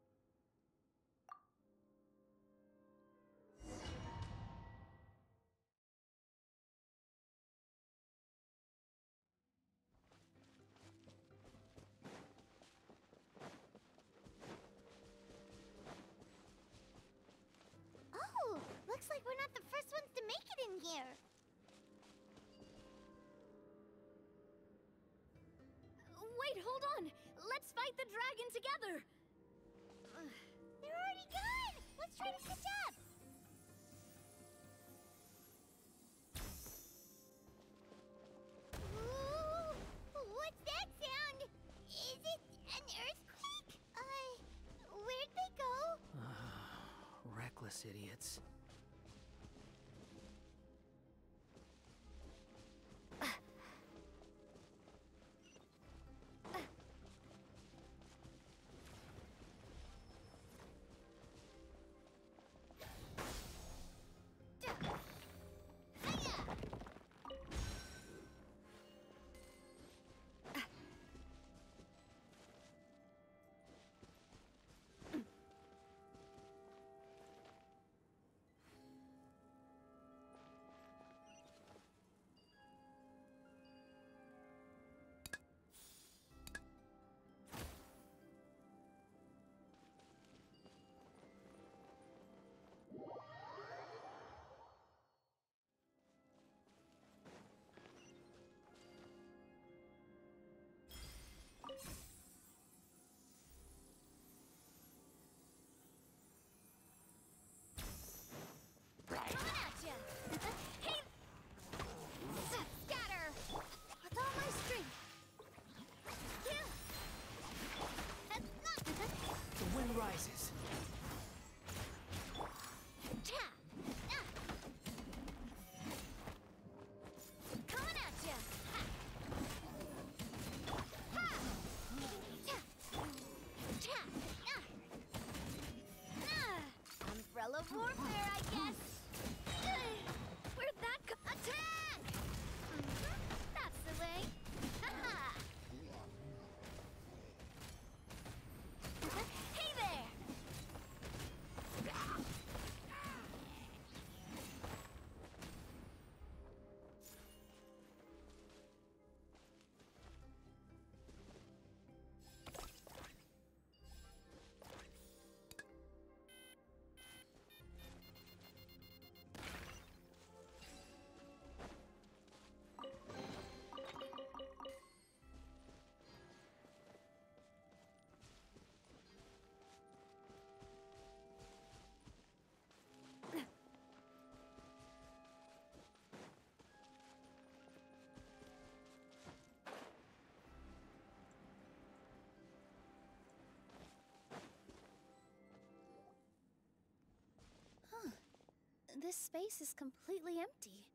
Oh, looks like we're not the first ones to make it in here. Wait, hold on! Let's fight the dragon together! They're already gone! Let's try to catch up! Ooh, what's that sound? Is it an earthquake? Where'd they go? Reckless idiots. This space is completely empty.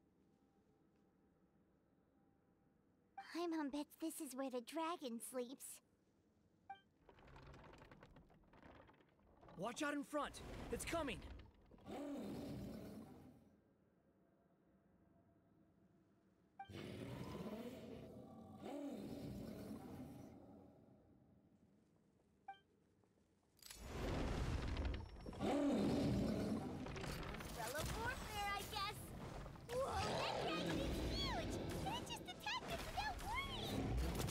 Paimon bets this is where the dragon sleeps. Watch out in front! It's coming! Fellow warfare, I guess. Whoa, that dragon is huge! Can't just attack it without warning!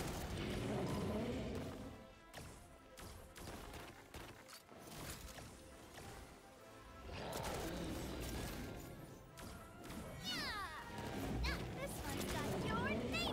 Yeah! Now this one's got your face!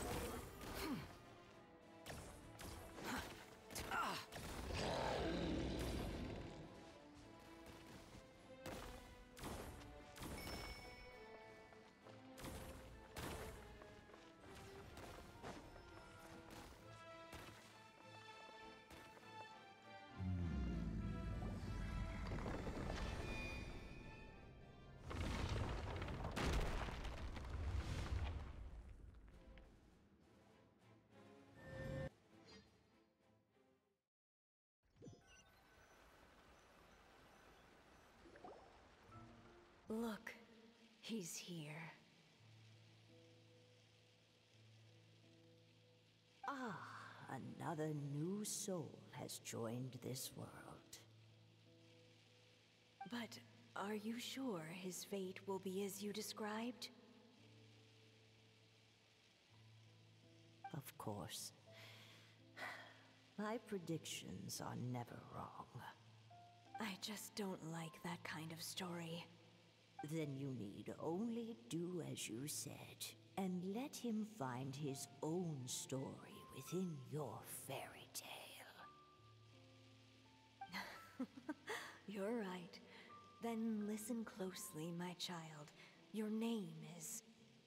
Look, he's here. Ah, another new soul has joined this world. But are you sure his fate will be as you described? Of course. My predictions are never wrong. I just don't like that kind of story. Then you need only do as you said, and let him find his own story within your fairy tale. You're right. Then listen closely, my child. Your name is...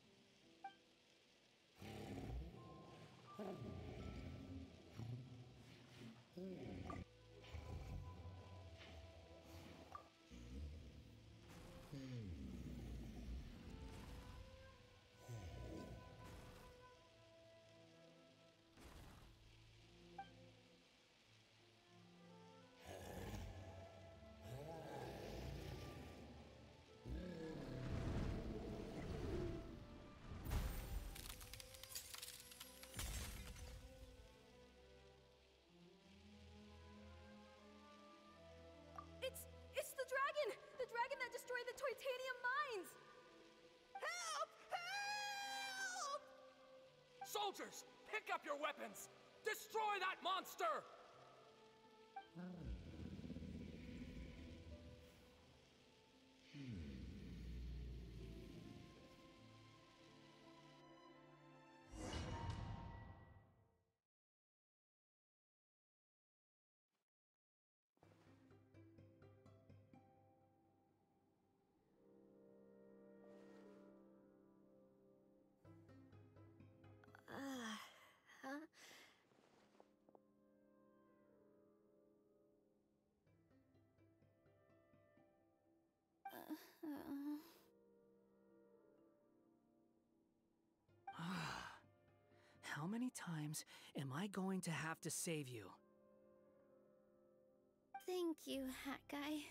It's the dragon! The dragon that destroyed the titanium mines! Help! Help! Soldiers, pick up your weapons! Destroy that monster! Huh? How many times am I going to have to save you? Thank you, Hat Guy.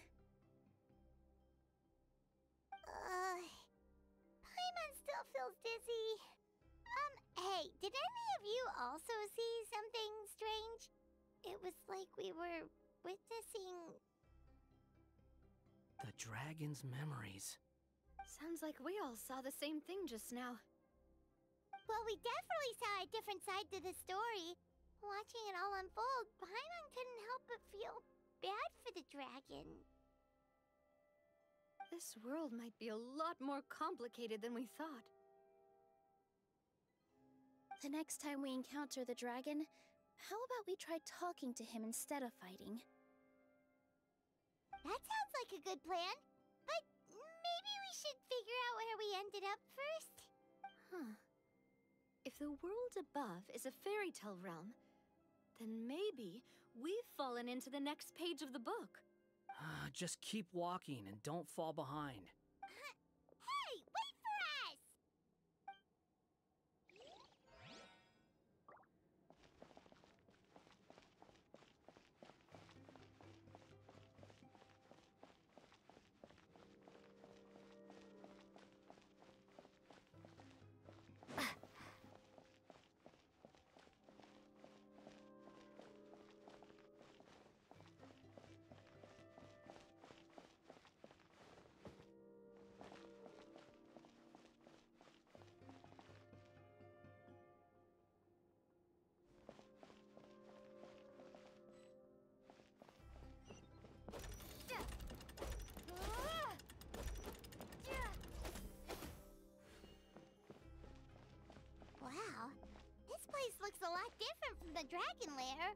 Paimon still feels dizzy. Hey, did any of you also see something strange? It was like we were witnessing... The dragon's memories. Sounds like we all saw the same thing just now. Well, we definitely saw a different side to the story. Watching it all unfold, Paimon couldn't help but feel bad for the dragon. This world might be a lot more complicated than we thought. The next time we encounter the dragon, how about we try talking to him instead of fighting? That sounds like a good plan. But maybe we should figure out where we ended up first. Huh. If the world above is a fairy tale realm, then maybe we've fallen into the next page of the book. Just keep walking and don't fall behind. looks a lot different from the dragon lair.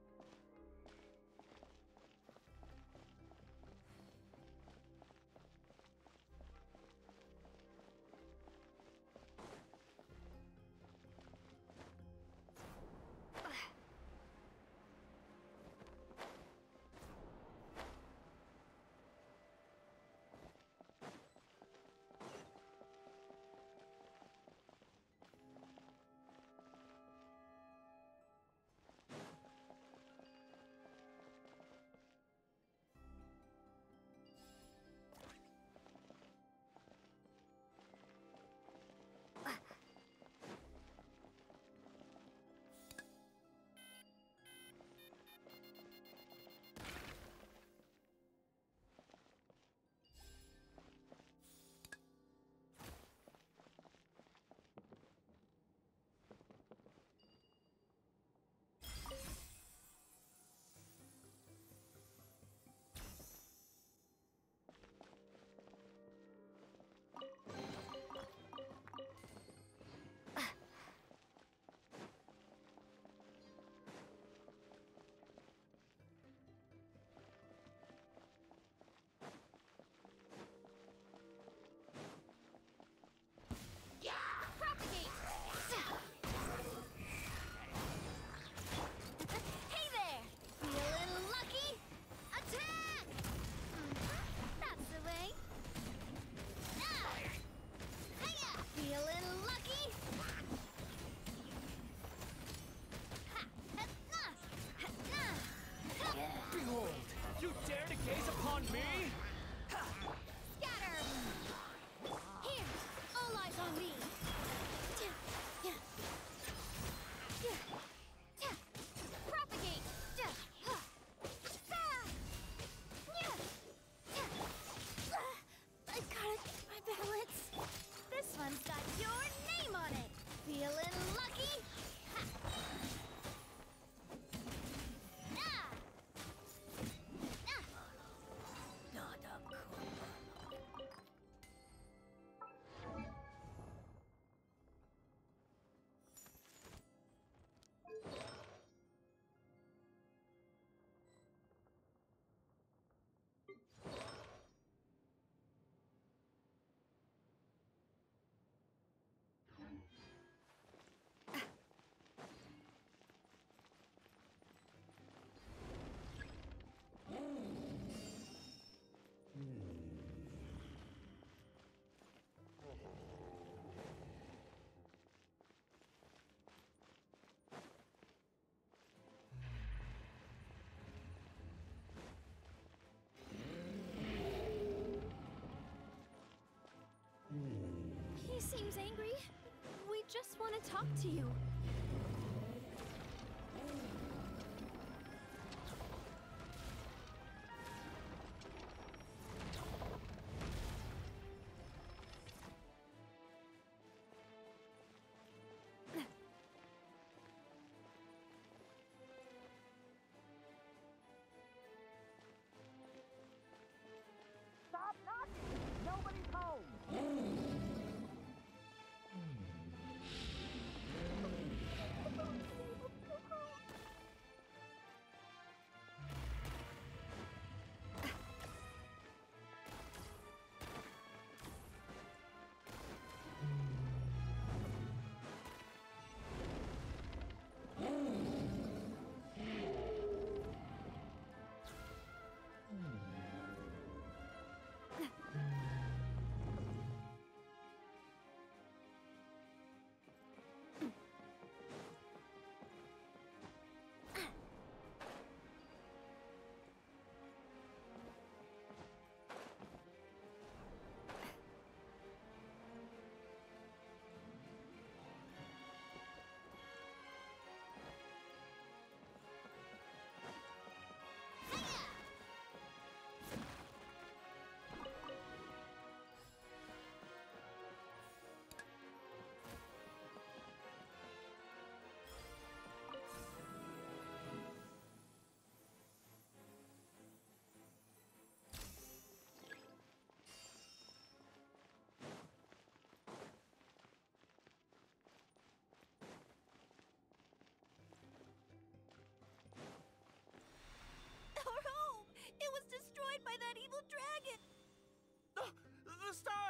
He seems angry. We just want to talk to you. Stop knocking! Nobody's home!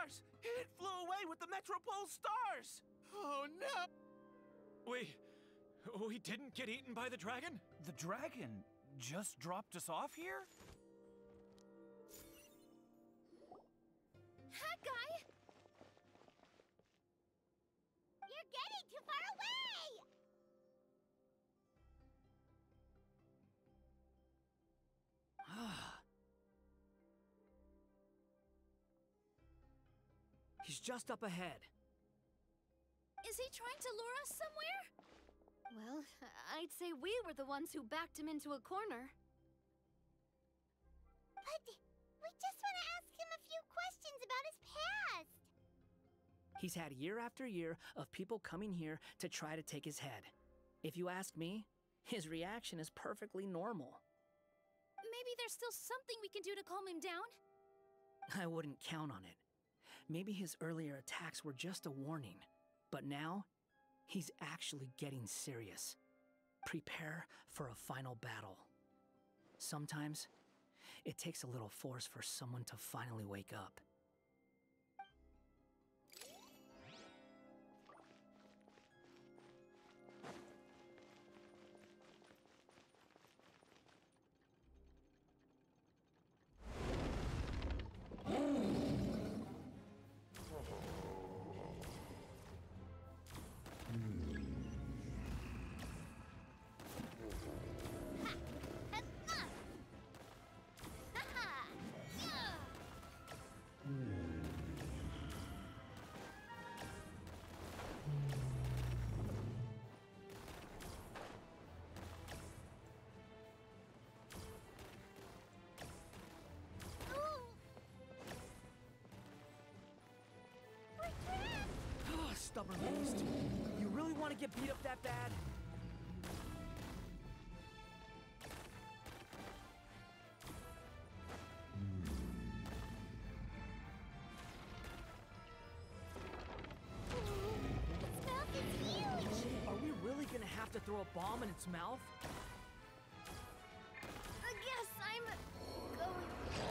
stars! It flew away with the Metropole stars! Oh no! We didn't get eaten by the dragon? The dragon just dropped us off here? Hi, guy! You're getting too far away! He's just up ahead. Is he trying to lure us somewhere? Well, I'd say we were the ones who backed him into a corner. But we just want to ask him a few questions about his past. He's had year after year of people coming here to try to take his head. If you ask me, his reaction is perfectly normal. Maybe there's still something we can do to calm him down? I wouldn't count on it. Maybe his earlier attacks were just a warning, but now, he's actually getting serious. Prepare for a final battle. Sometimes, it takes a little force for someone to finally wake up. Stubborn beast. You really want to get beat up that bad? Its mouth is huge! Are we really gonna have to throw a bomb in its mouth? I guess I'm going.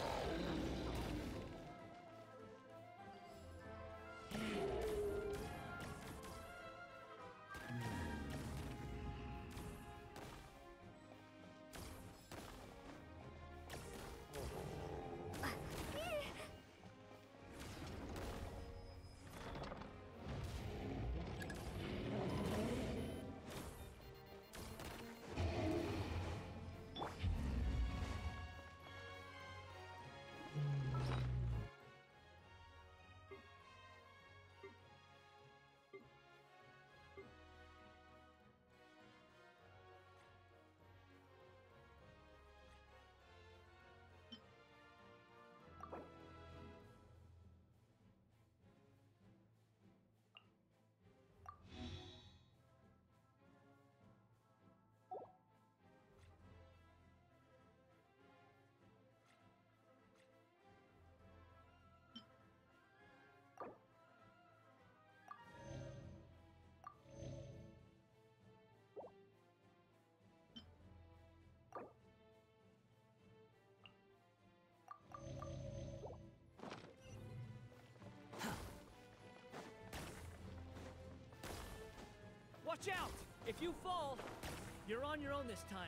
Watch out! If you fall, you're on your own this time.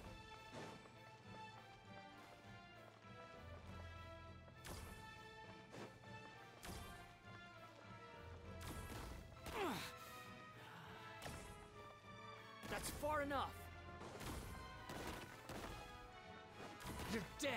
That's far enough. You're dead.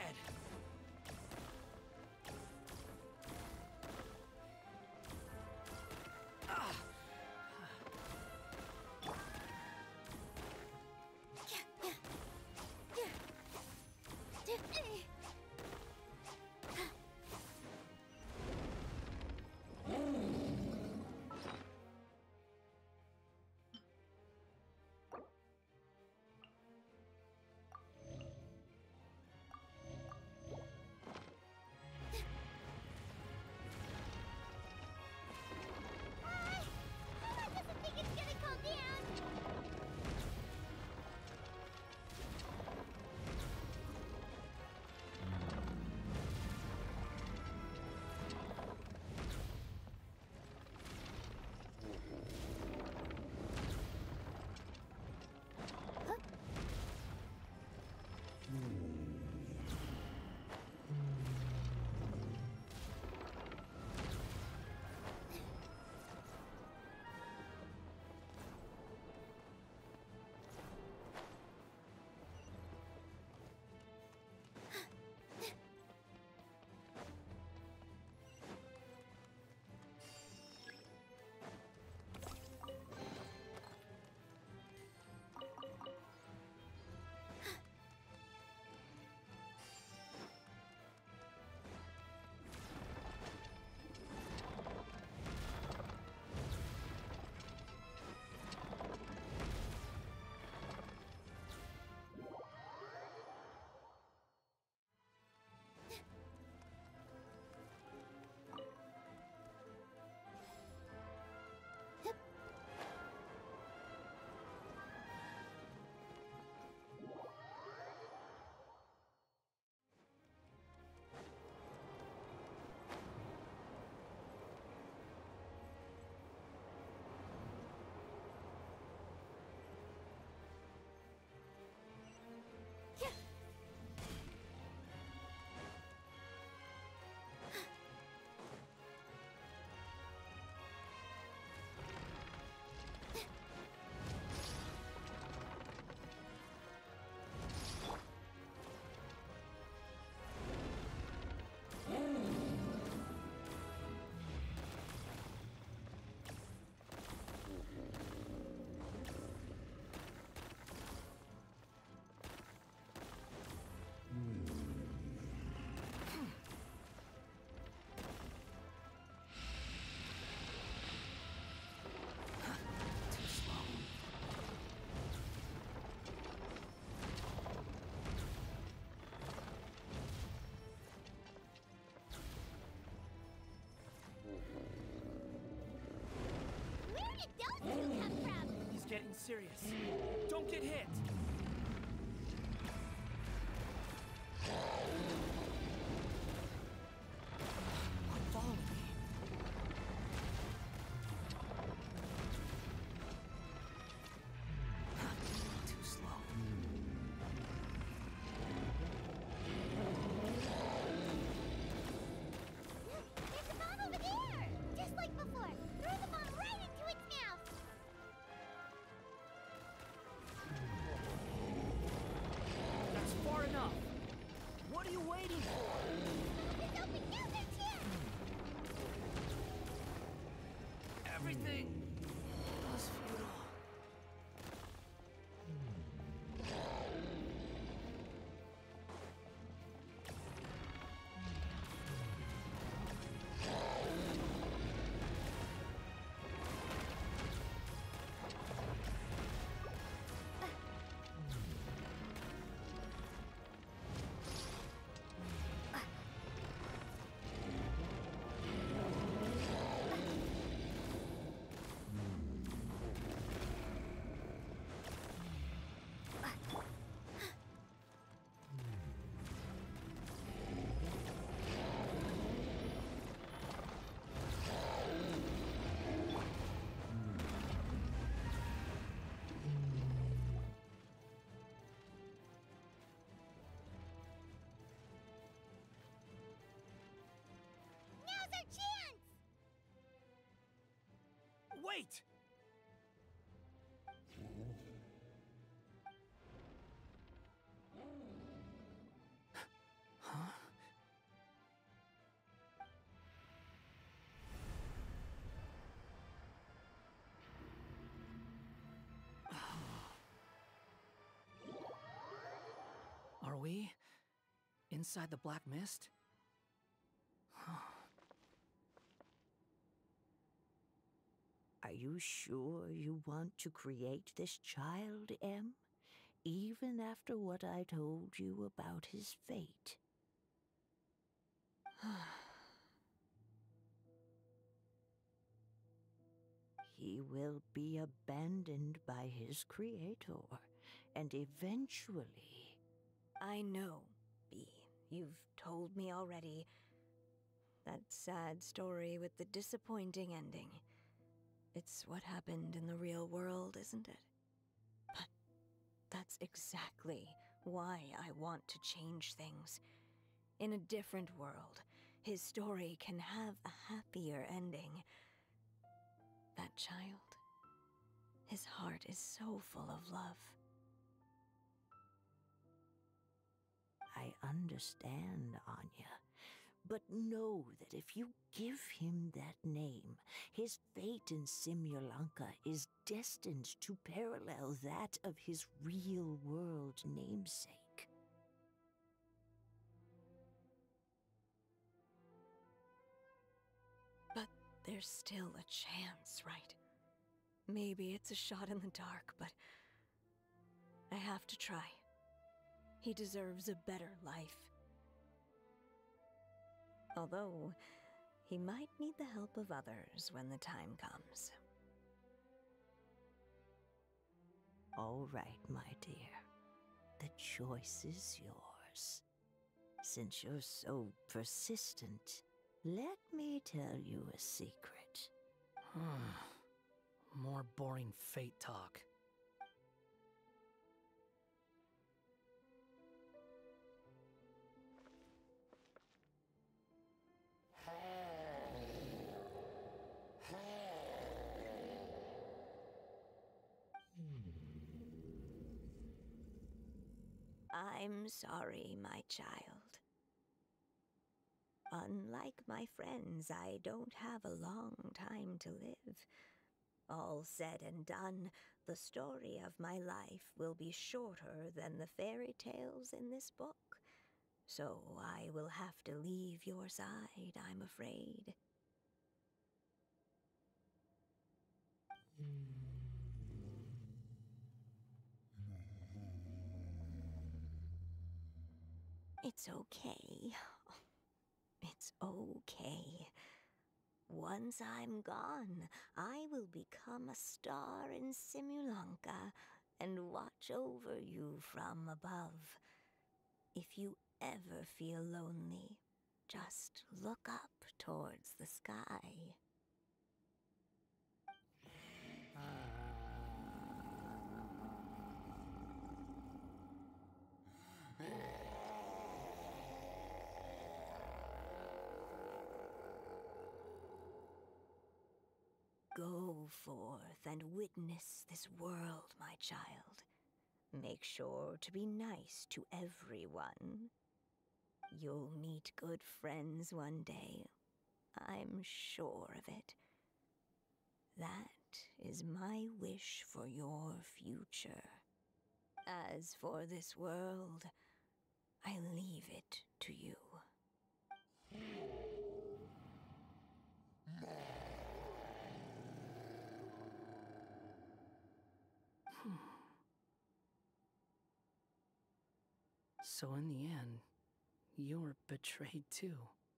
getting serious. Don't get hit! Quit following me. Too slow. Look, there's a bomb over there! Just like before. Throw the bomb right into its mouth! That's far enough. What are you waiting for? Just open now, there's him! Everything was futile. Now's our chance! Wait! Huh? Are we inside the black mist? Are you sure you want to create this child, Em? Even after what I told you about his fate? He will be abandoned by his creator, and eventually... I know, Bee. You've told me already. That sad story with the disappointing ending. It's what happened in the real world, isn't it? But that's exactly why I want to change things. In a different world, his story can have a happier ending. That child, his heart is so full of love. I understand, Anya. But know that if you give him that name, his fate in Simulanka is destined to parallel that of his real-world namesake. But there's still a chance, right? Maybe it's a shot in the dark, but I have to try. He deserves a better life. Although, he might need the help of others when the time comes. All right, my dear. The choice is yours. Since you're so persistent, let me tell you a secret. More boring fate talk. I'm sorry, my child. Unlike my friends, I don't have a long time to live. All said and done, the story of my life will be shorter than the fairy tales in this book. So I will have to leave your side, I'm afraid. It's okay. It's okay. Once I'm gone, I will become a star in Simulanka and watch over you from above. If you ever feel lonely, just look up towards the sky. Go forth and witness this world, my child. Make sure to be nice to everyone. You'll meet good friends one day. I'm sure of it. That is my wish for your future. As for this world, I leave it to you. So in the end, you were betrayed too.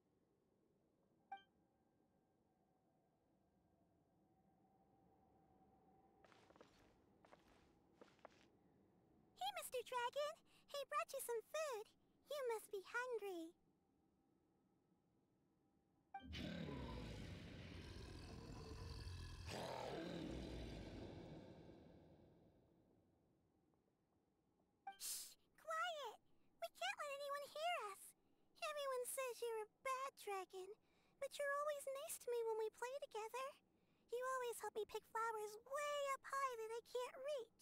Hey, Mr. Dragon! I brought you some food. You must be hungry. Shh! Quiet! We can't let anyone hear us. Everyone says you're a bad dragon, but you're always nice to me when we play together. You always help me pick flowers way up high that I can't reach.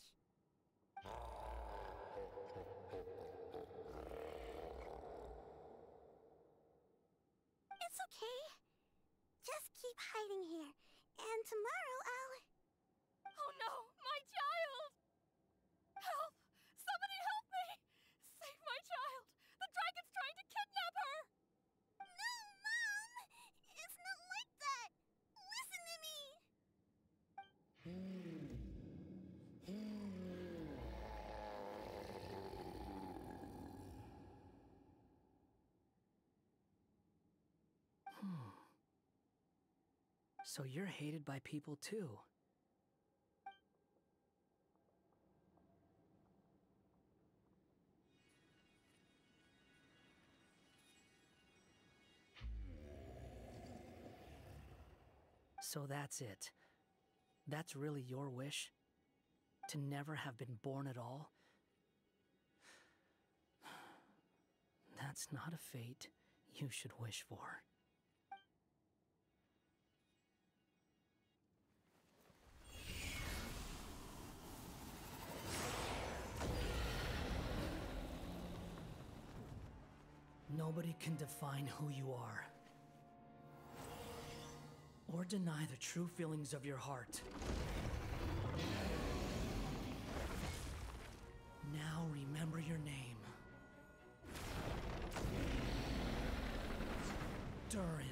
It's okay. Just keep hiding here, and tomorrow I'll... Oh no, my child! Help! Somebody help me! Save my child! The dragon's trying to kidnap her! No, Mom! It's not like that! Listen to me! So you're hated by people too. So that's it. That's really your wish? To never have been born at all? That's not a fate you should wish for. Nobody can define who you are, or deny the true feelings of your heart. Now remember your name. Durin.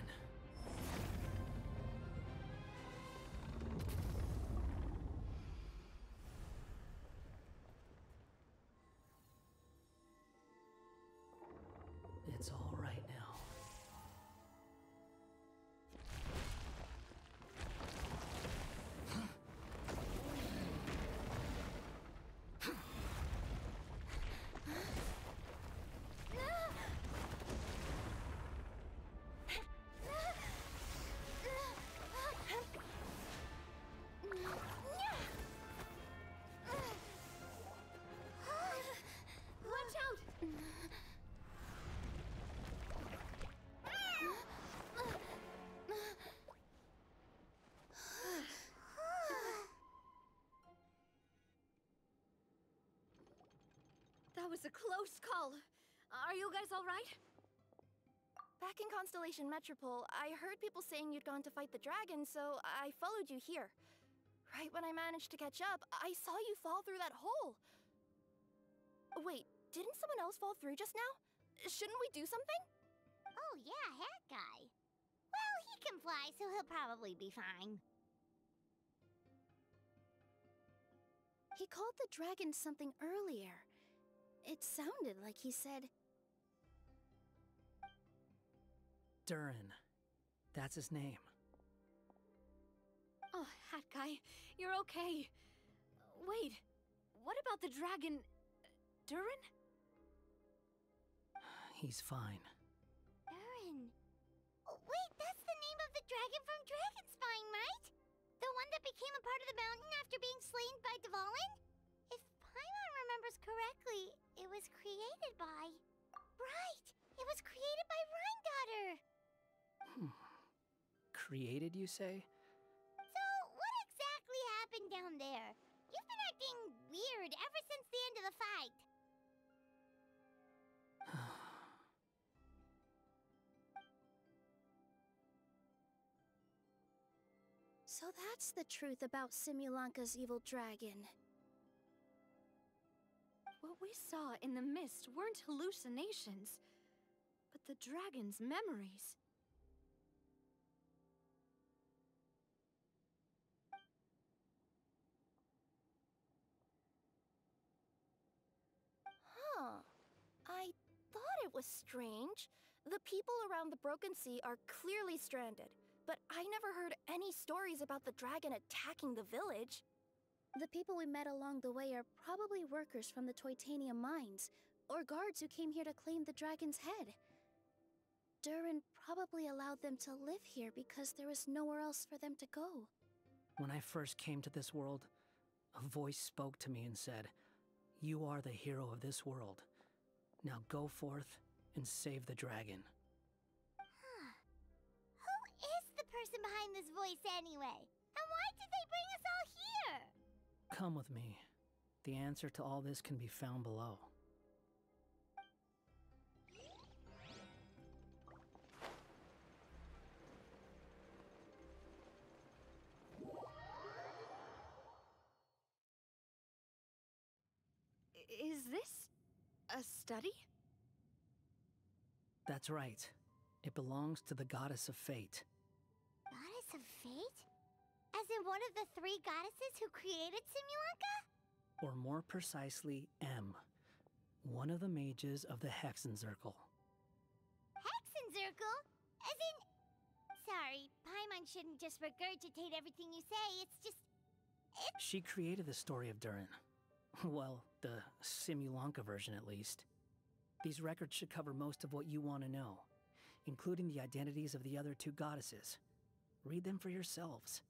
It's all right now. Watch out! That was a close call. Are you guys all right? Back in Constellation Metropole, I heard people saying you'd gone to fight the dragon, so I followed you here. Right when I managed to catch up, I saw you fall through that hole. Wait, didn't someone else fall through just now? Shouldn't we do something? Oh yeah, that guy. Well, he can fly, so he'll probably be fine. He called the dragon something earlier. It sounded like he said... Durin. That's his name. Oh, Hat Guy, you're okay. Wait, what about the dragon... Durin? He's fine. Durin. Oh, wait, that's the name of the dragon from Dragonspine, right? The one that became a part of the mountain after being slain by Dvalin? If Paimon remembers correctly, it was created by... Right! It was created by Rhine-Daughter! Created, you say? So, what exactly happened down there? You've been acting weird ever since the end of the fight. So that's the truth about Simulanka's evil dragon. What we saw in the mist weren't hallucinations, but the dragon's memories. Huh. I thought it was strange. The people around the Broken Sea are clearly stranded, but I never heard any stories about the dragon attacking the village. The people we met along the way are probably workers from the Toitania mines, or guards who came here to claim the dragon's head. Durin probably allowed them to live here because there was nowhere else for them to go. When I first came to this world, a voice spoke to me and said, "You are the hero of this world. Now go forth and save the dragon." Who is the person behind this voice anyway? And why did they bring us all here? Come with me. The answer to all this can be found below. Is this a study? That's right. It belongs to the Goddess of Fate. Goddess of Fate? As in one of the three goddesses who created Simulanka? Or more precisely, M. One of the mages of the Hexenzirkel. Hexenzirkel? As in... Sorry, Paimon shouldn't just regurgitate everything you say, it's just... She created the story of Durin. Well, the Simulanka version at least. These records should cover most of what you want to know, including the identities of the other two goddesses. Read them for yourselves.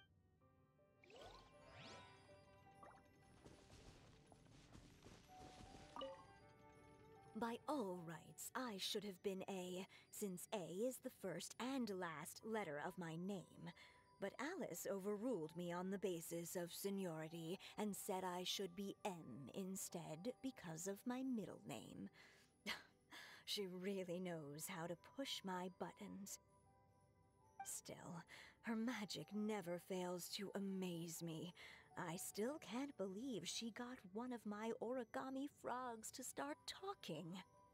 By all rights, I should have been A, since A is the first and last letter of my name. But Alice overruled me on the basis of seniority and said I should be M instead because of my middle name. She really knows how to push my buttons. Still, her magic never fails to amaze me. I still can't believe she got one of my origami frogs to start talking.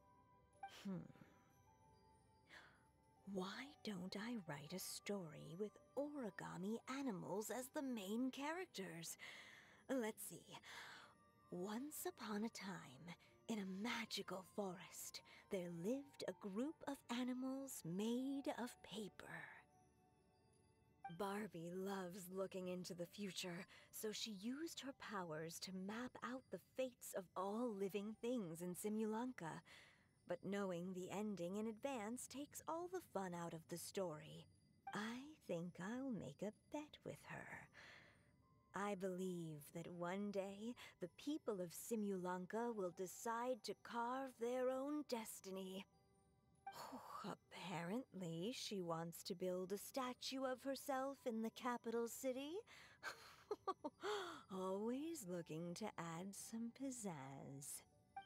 Why don't I write a story with origami animals as the main characters? Let's see. Once upon a time, in a magical forest, there lived a group of animals made of paper. Barbie loves looking into the future, so she used her powers to map out the fates of all living things in Simulanka. But knowing the ending in advance takes all the fun out of the story. I think I'll make a bet with her. I believe that one day, the people of Simulanka will decide to carve their own destiny. Apparently, she wants to build a statue of herself in the capital city. Always looking to add some pizzazz.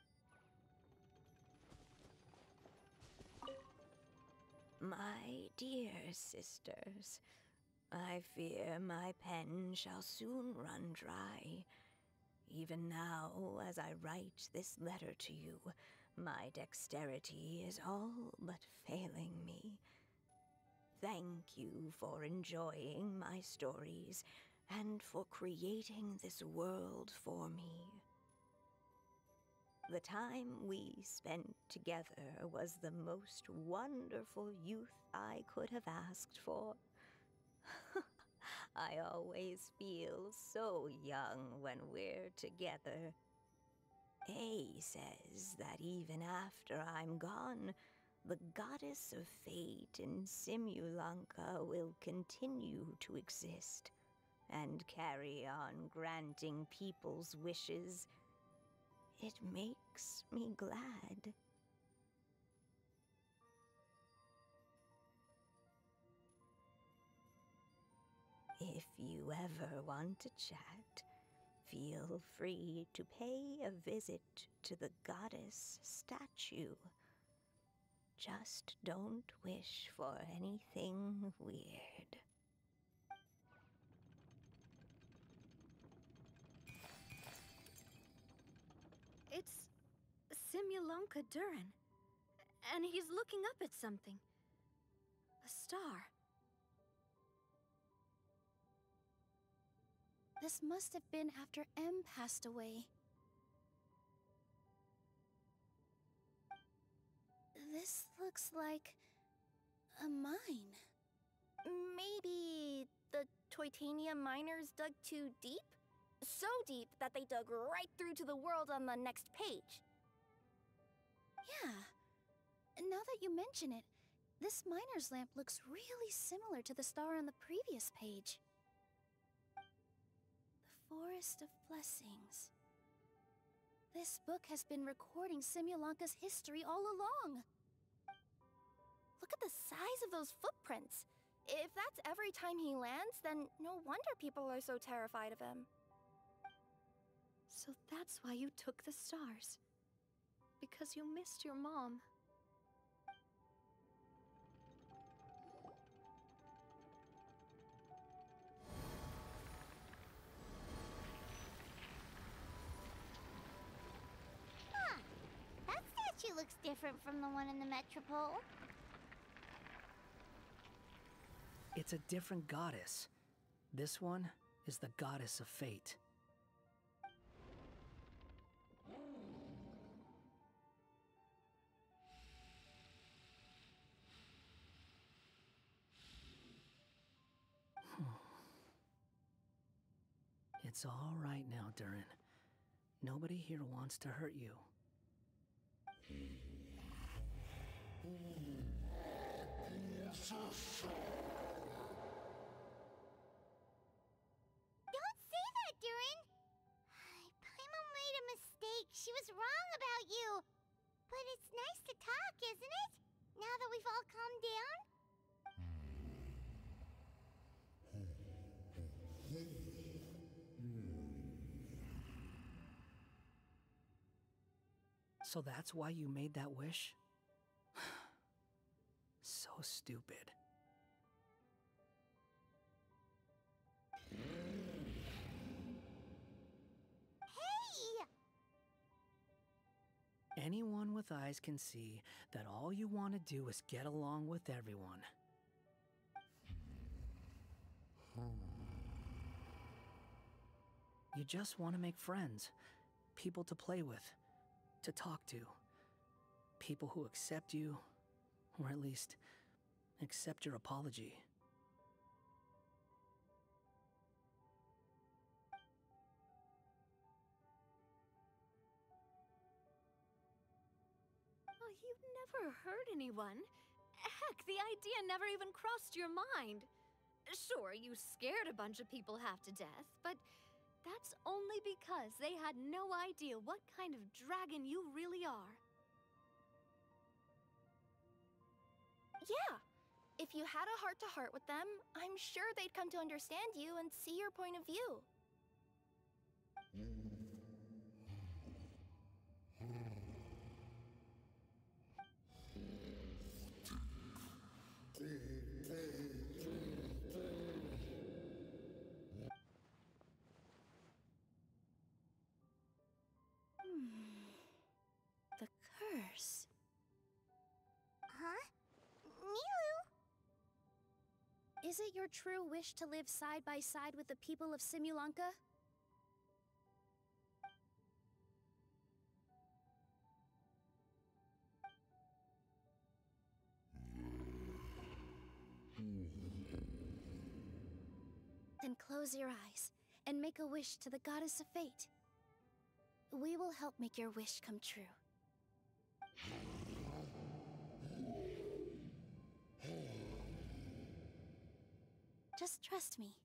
My dear sisters, I fear my pen shall soon run dry. Even now, as I write this letter to you, my dexterity is all but failing me. Thank you for enjoying my stories and for creating this world for me. The time we spent together was the most wonderful youth I could have asked for. I always feel so young when we're together. A says that even after I'm gone, the goddess of fate in Simulanka will continue to exist and carry on granting people's wishes. It makes me glad. If you ever want to chat, feel free to pay a visit to the goddess statue. Just don't wish for anything weird. It's Simulanka Durin. And he's looking up at something. A star. This must have been after M passed away. This looks like a mine. Maybe the Titanium miners dug too deep? So deep that they dug right through to the world on the next page. Yeah. Now that you mention it, this miner's lamp looks really similar to the star on the previous page. The Forest of Blessings. This book has been recording Simulanka's history all along. Look at the size of those footprints. If that's every time he lands, then no wonder people are so terrified of him. So that's why you took the stars. Because you missed your mom. Huh. That statue looks different from the one in the Metropole. It's a different goddess. This one is the goddess of fate. It's all right now, Durin. Nobody here wants to hurt you. Don't say that, Durin! Paimon made a mistake. She was wrong about you. But it's nice to talk, isn't it? Now that we've all calmed down? So that's why you made that wish? So stupid. Hey! Anyone with eyes can see that all you want to do is get along with everyone. You just want to make friends, people to play with, to talk to, people who accept you, or at least accept your apology. Oh, you've never hurt anyone. Heck, the idea never even crossed your mind. Sure, you scared a bunch of people half to death, but that's only because they had no idea what kind of dragon you really are. Yeah. If you had a heart-to-heart with them, I'm sure they'd come to understand you and see your point of view. The curse. Huh? Milu? Is it your true wish to live side by side with the people of Simulanka? Then close your eyes and make a wish to the goddess of fate. We will help make your wish come true. Just trust me.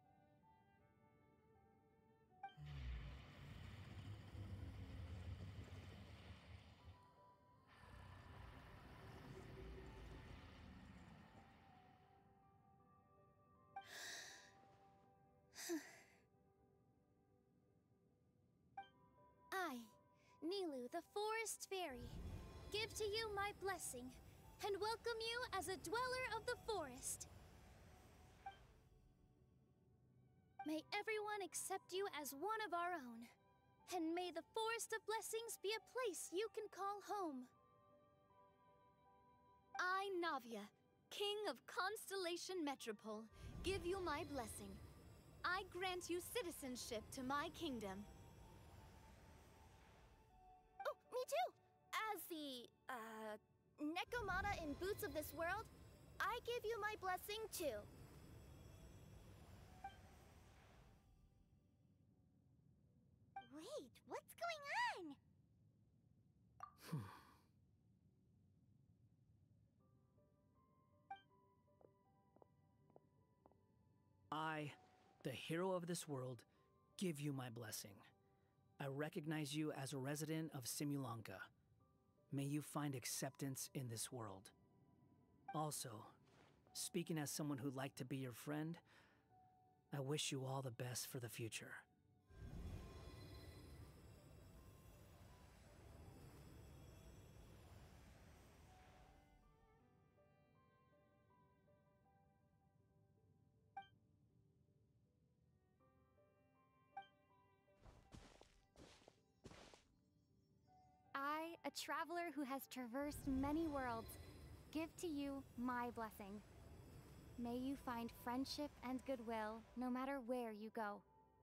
I, Nilu, the Forest Fairy, give to you my blessing and welcome you as a dweller of the forest. May everyone accept you as one of our own, and may the Forest of Blessings be a place you can call home. I, Navia, King of Constellation Metropole, give you my blessing. I grant you citizenship to my kingdom. Oh, me too! As the, Nekomata in Boots of this world, I give you my blessing too. Wait, what's going on? I, the hero of this world, give you my blessing. I recognize you as a resident of Simulanka. May you find acceptance in this world. Also, speaking as someone who'd like to be your friend, I wish you all the best for the future. I, a traveler who has traversed many worlds, give to you my blessing. May you find friendship and goodwill no matter where you go.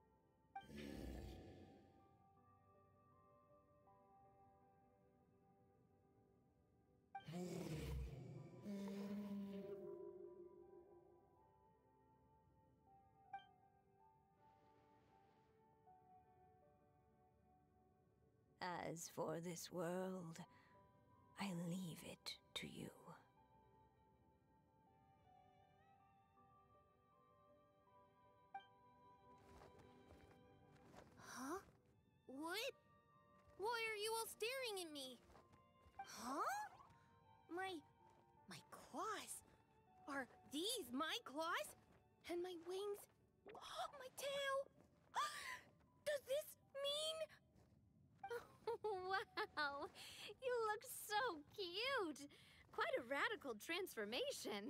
As for this world, I leave it to you. Huh? What? Why are you all staring at me? Huh? My claws? Are these my claws? And my wings? My tail? Does this mean... Wow, you look so cute! Quite a radical transformation.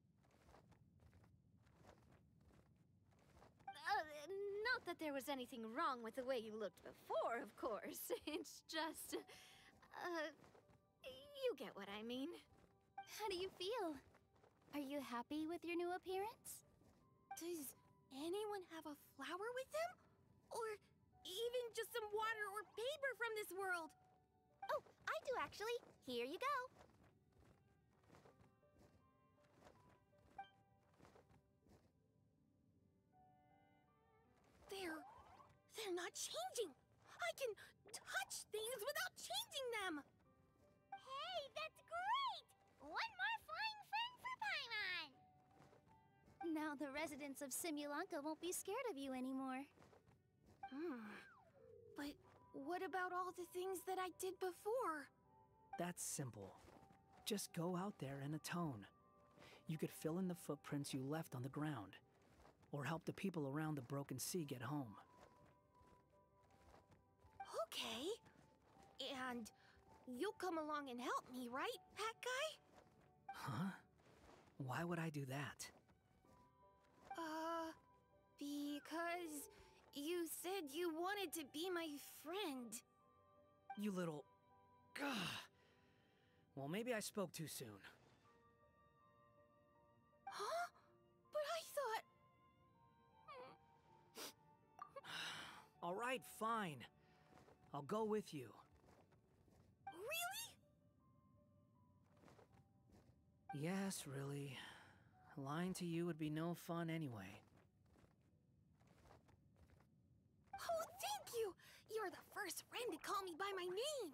Not that there was anything wrong with the way you looked before, of course. It's just... you get what I mean. How do you feel? Are you happy with your new appearance? Does anyone have a flower with them? Or even just some water or paper from this world? Oh, I do actually. Here you go. They're not changing. I can touch things without changing them. Hey, that's great! One more flying friend for Paimon! Now the residents of Simulanka won't be scared of you anymore. But what about all the things that I did before? That's simple. Just go out there and atone. You could fill in the footprints you left on the ground, or help the people around the broken sea get home. Okay. And you'll come along and help me, right, Hat Guy? Huh? Why would I do that? Because you said you wanted to be my friend. You little... Gah. Well, maybe I spoke too soon. Huh? But I thought... All right, fine. I'll go with you. Really? Yes, really. Lying to you would be no fun anyway. first friend to call me by my name.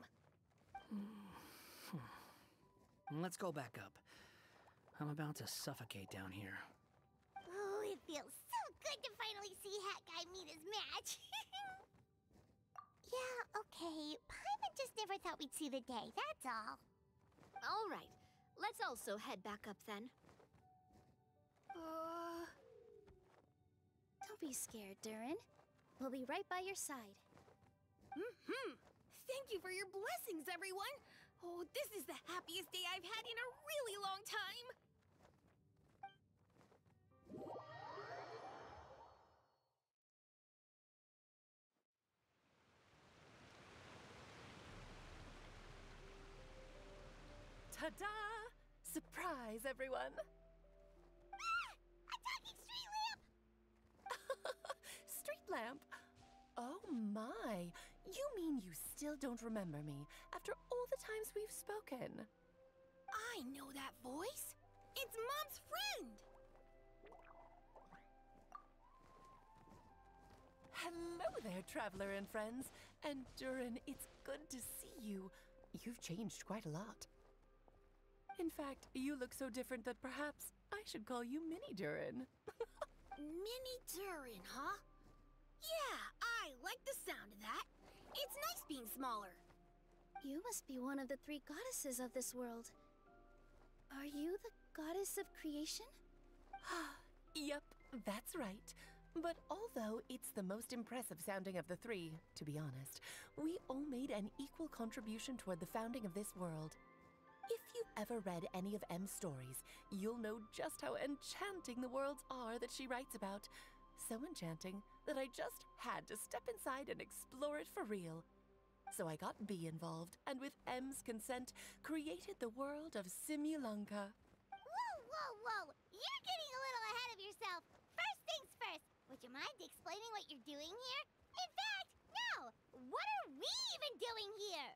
Let's go back up. I'm about to suffocate down here. Oh, it feels so good to finally see Hat Guy meet his match. Yeah, okay. Paimon just never thought we'd see the day, that's all. All right, let's also head back up then. Don't be scared, Durin. We'll be right by your side. Thank you for your blessings, everyone. Oh, this is the happiest day I've had in a really long time. Ta-da! Surprise, everyone! Ah! A talking street lamp! Street lamp? Oh my! You mean you still don't remember me after all the times we've spoken? I know that voice. It's Mom's friend. Hello there, traveler and friends. And Durin, it's good to see you. You've changed quite a lot. In fact, you look so different that perhaps I should call you Mini Durin. Mini Durin, huh? Yeah, I like the sound of that. It's nice being smaller. You must be one of the 3 goddesses of this world. Are you the goddess of creation? Yep, that's right. But although it's the most impressive sounding of the 3, to be honest, we all made an equal contribution toward the founding of this world. If you've ever read any of M's stories, you'll know just how enchanting the worlds are that she writes about. So enchanting that I just had to step inside and explore it for real. So I got B involved, and with M's consent, created the world of Simulunka. Whoa, whoa, whoa! You're getting a little ahead of yourself. First things first, would you mind explaining what you're doing here? In fact, no! What are we even doing here?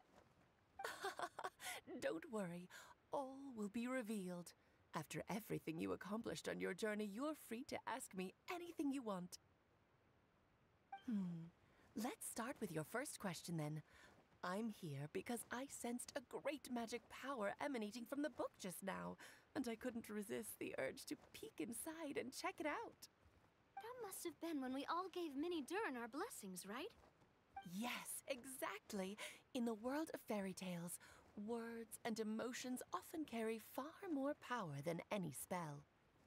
Don't worry, all will be revealed. After everything you accomplished on your journey, you're free to ask me anything you want. Let's start with your first question then. I'm here because I sensed a great magic power emanating from the book just now, and I couldn't resist the urge to peek inside and check it out. That must have been when we all gave Mini Durin our blessings, right? Yes, exactly. In the world of fairy tales, words and emotions often carry far more power than any spell.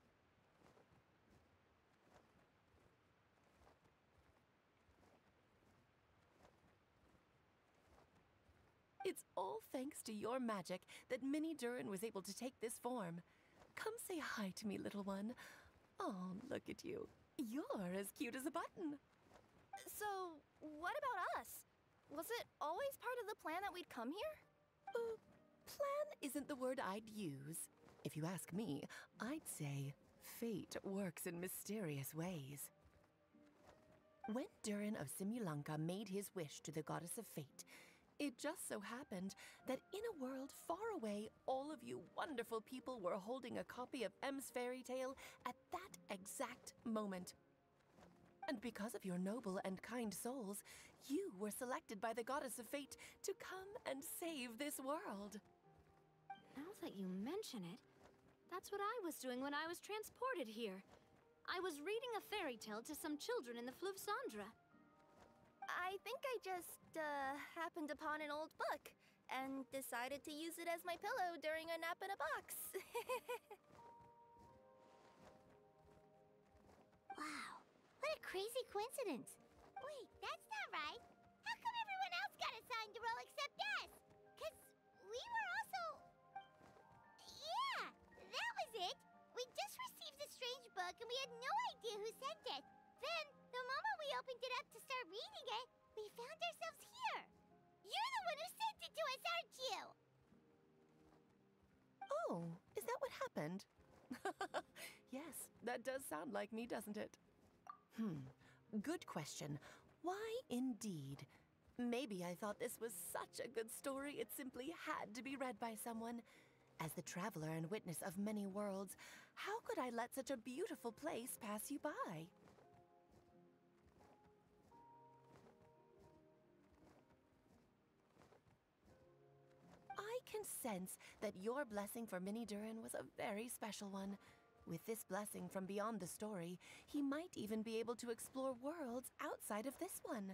It's all thanks to your magic that Mini Durin was able to take this form. Come say hi to me, little one. Oh, look at you. You're as cute as a button. So, what about us? Was it always part of the plan that we'd come here? Plan isn't the word I'd use. If you ask me, I'd say fate works in mysterious ways. When Durin of Simulunka made his wish to the goddess of fate, it just so happened that in a world far away, all of you wonderful people were holding a copy of M's fairy tale at that exact moment. And because of your noble and kind souls, you were selected by the goddess of fate to come and save this world. Now that you mention it, that's what I was doing when I was transported here. I was reading a fairy tale to some children in the Fleuve Cendre. I think I just, happened upon an old book and decided to use it as my pillow during a nap in a box. Wow, what a crazy coincidence. Wait, that's not right. How come everyone else got assigned to roll except us? 'Cause we were also... Yeah, that was it. We just received a strange book and we had no idea who sent it. Then, the moment we opened it up to start reading it, we found ourselves here. You're the one who sent it to us, aren't you? Oh, is that what happened? Yes, that does sound like me, doesn't it? Good question. Why indeed? Maybe I thought this was such a good story it simply had to be read by someone. As the traveler and witness of many worlds, how could I let such a beautiful place pass you by? can sense that your blessing for Mini Durin was a very special one. With this blessing from beyond the story, he might even be able to explore worlds outside of this one.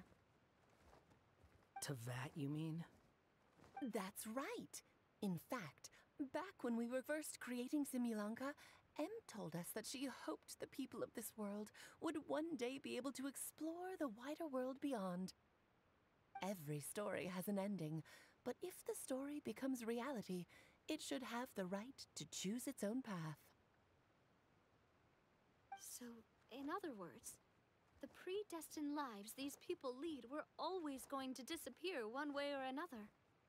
To that, you mean? That's right. In fact, back when we were first creating Simulanka, Em told us that she hoped the people of this world would one day be able to explore the wider world beyond. Every story has an ending, but if the story becomes reality, it should have the right to choose its own path. So, in other words, the predestined lives these people lead were always going to disappear one way or another.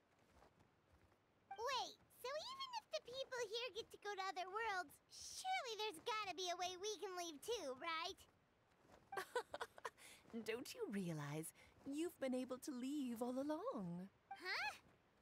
Wait, so even if the people here get to go to other worlds, surely there's gotta be a way we can leave too, right? Don't you realize you've been able to leave all along? Huh?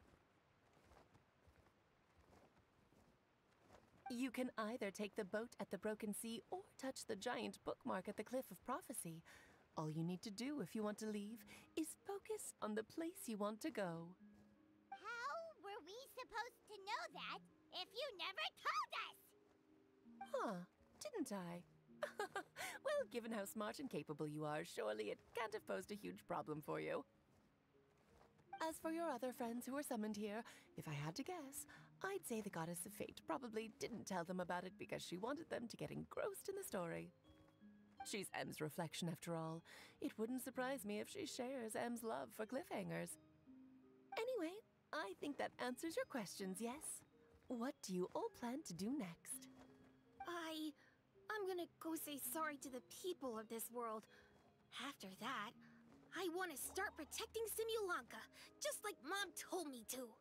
You can either take the boat at the Broken Sea or touch the giant bookmark at the Cliff of Prophecy. All you need to do if you want to leave is focus on the place you want to go. How were we supposed to know that if you never told us? Huh, didn't I? Well, given how smart and capable you are, surely it can't have posed a huge problem for you. As for your other friends who were summoned here, if I had to guess, I'd say the Goddess of Fate probably didn't tell them about it because she wanted them to get engrossed in the story. She's Em's reflection, after all. It wouldn't surprise me if she shares Em's love for cliffhangers. Anyway, I think that answers your questions, yes? What do you all plan to do next? I'm gonna go say sorry to the people of this world. After that, I want to start protecting Simulanka, just like Mom told me to.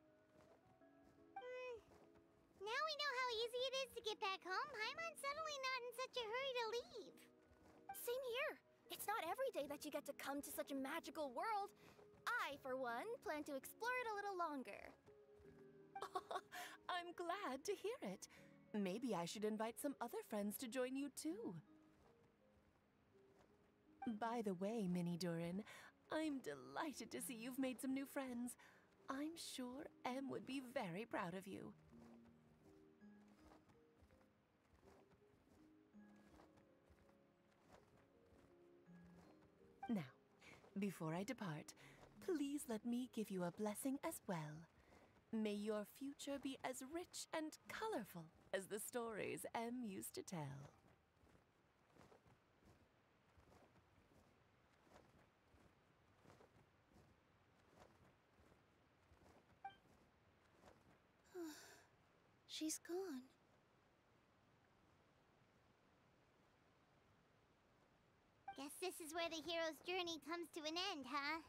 Now we know how easy it is to get back home, Paimon's suddenly not in such a hurry to leave. Same here. It's not every day that you get to come to such a magical world. I, for one, plan to explore it a little longer. I'm glad to hear it. Maybe I should invite some other friends to join you too. By the way, Mini Durin, I'm delighted to see you've made some new friends. I'm sure Em would be very proud of you. Now, before I depart, please let me give you a blessing as well. May your future be as rich and colorful as the stories Em used to tell. She's gone. Guess this is where the hero's journey comes to an end, huh?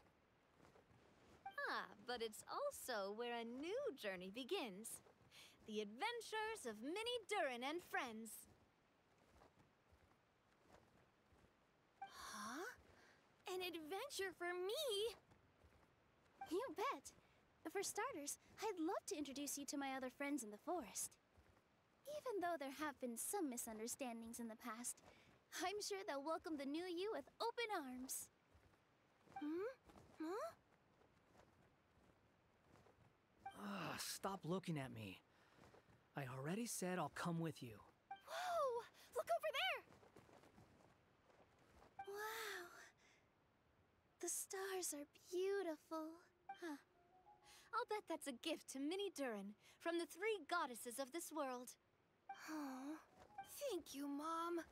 But it's also where a new journey begins. The adventures of Mini Durin and friends. Huh? An adventure for me? You bet. For starters, I'd love to introduce you to my other friends in the forest. Even though there have been some misunderstandings in the past, I'm sure they'll welcome the new you with open arms. Huh? Ugh, stop looking at me. I already said I'll come with you. Whoa! Look over there! Wow. The stars are beautiful. Huh. I'll bet that's a gift to Mini Durin from the 3 goddesses of this world. Oh, thank you, Mom.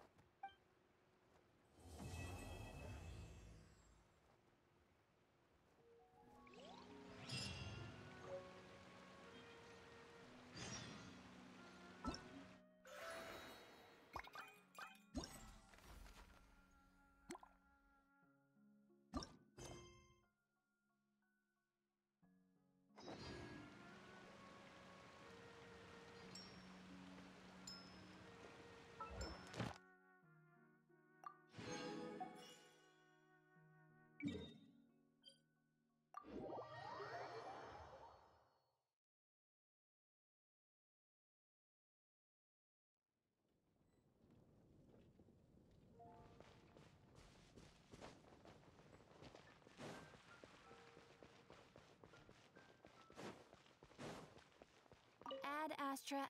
Astra.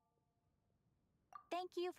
Thank you for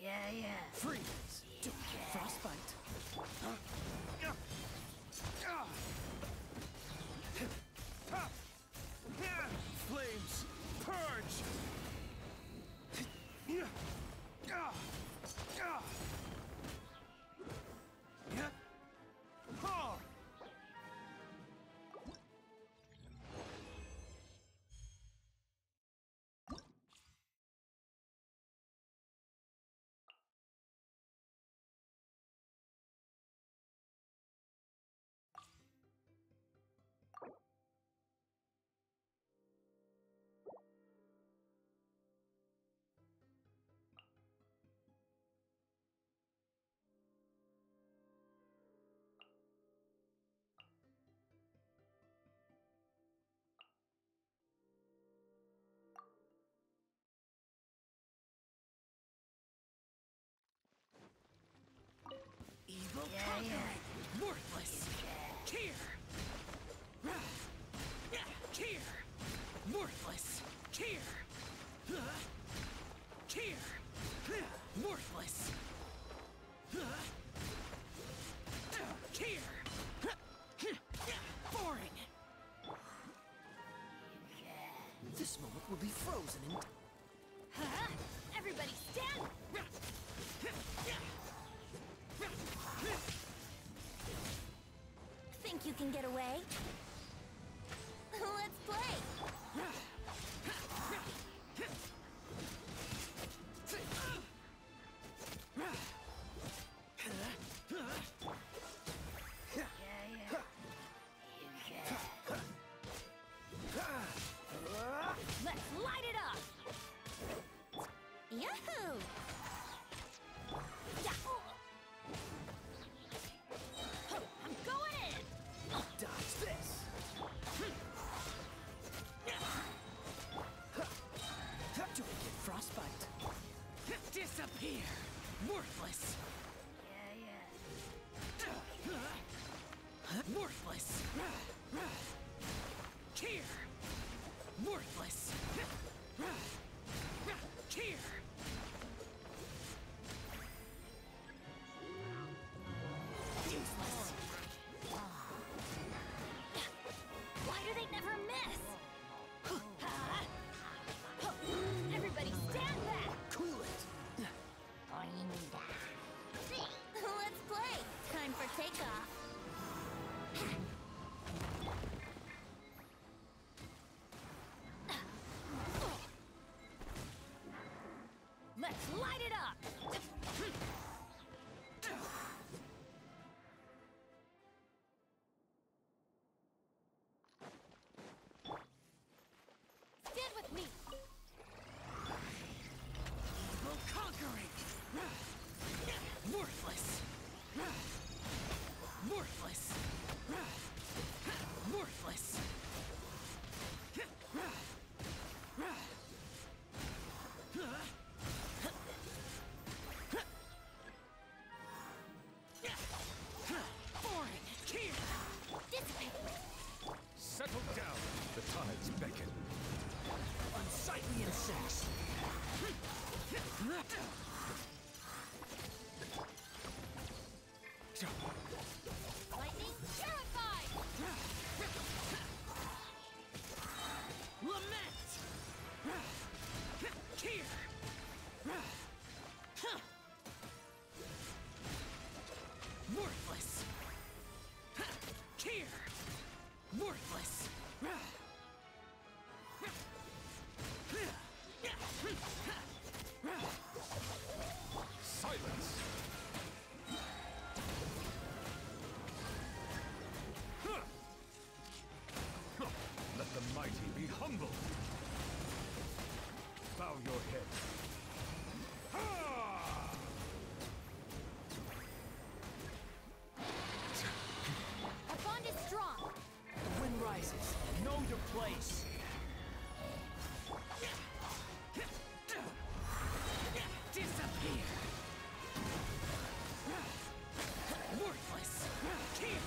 Freeze! Frostbite! Flames! Purge! Evil conquering! Worthless! Keer! Keer! Worthless! Keer! Keer! Worthless! Keer! Boring! This moment will be frozen in... Everybody stand! Think you can get away? Let's play! Let's light it up! Yahoo! I'm going in! Dodge this! Do I get frostbite? Disappear! Worthless! Worthless! Keer! Worthless! Keer! Useless! Why do they never miss? Everybody stand back! Cool it! Let's play! Time for takeoff. Let's light it up! Stand with me! Evil conquering! Worthless! Worthless! Worthless! Boring! Keer! Settle down. The tides beckon. Unsightly insects! Lightning terrified! Lament! Keer! Worthless! Keer! Worthless! Silence! Let the mighty be humble. Bow your head. Ha! Our bond is strong! The wind rises. Know your place. Disappear! Worthless! Keer!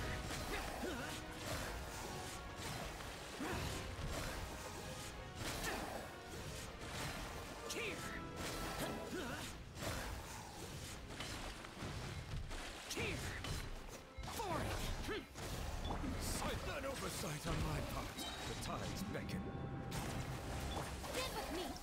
Keer! sight on my part. The tides beckon. Stand with me!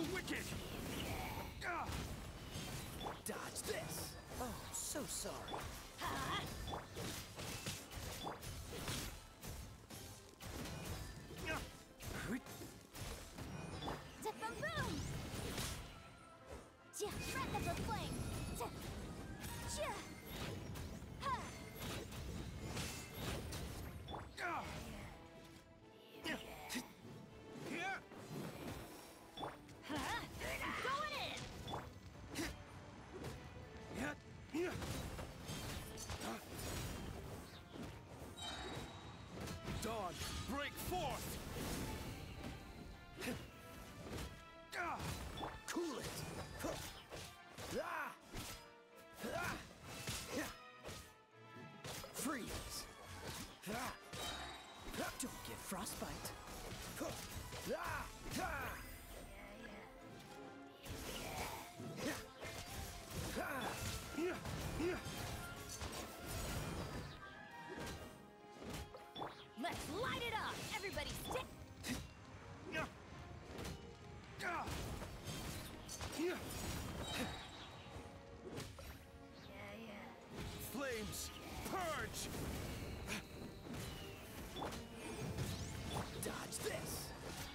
wicked! Dodge this! Oh, so sorry. Boom! Breath of the flame! Going in! Dawn, break forth! Cool it! Freeze! Don't get frostbite! Let's light it up! Everybody stick! Flames, purge! Dodge this!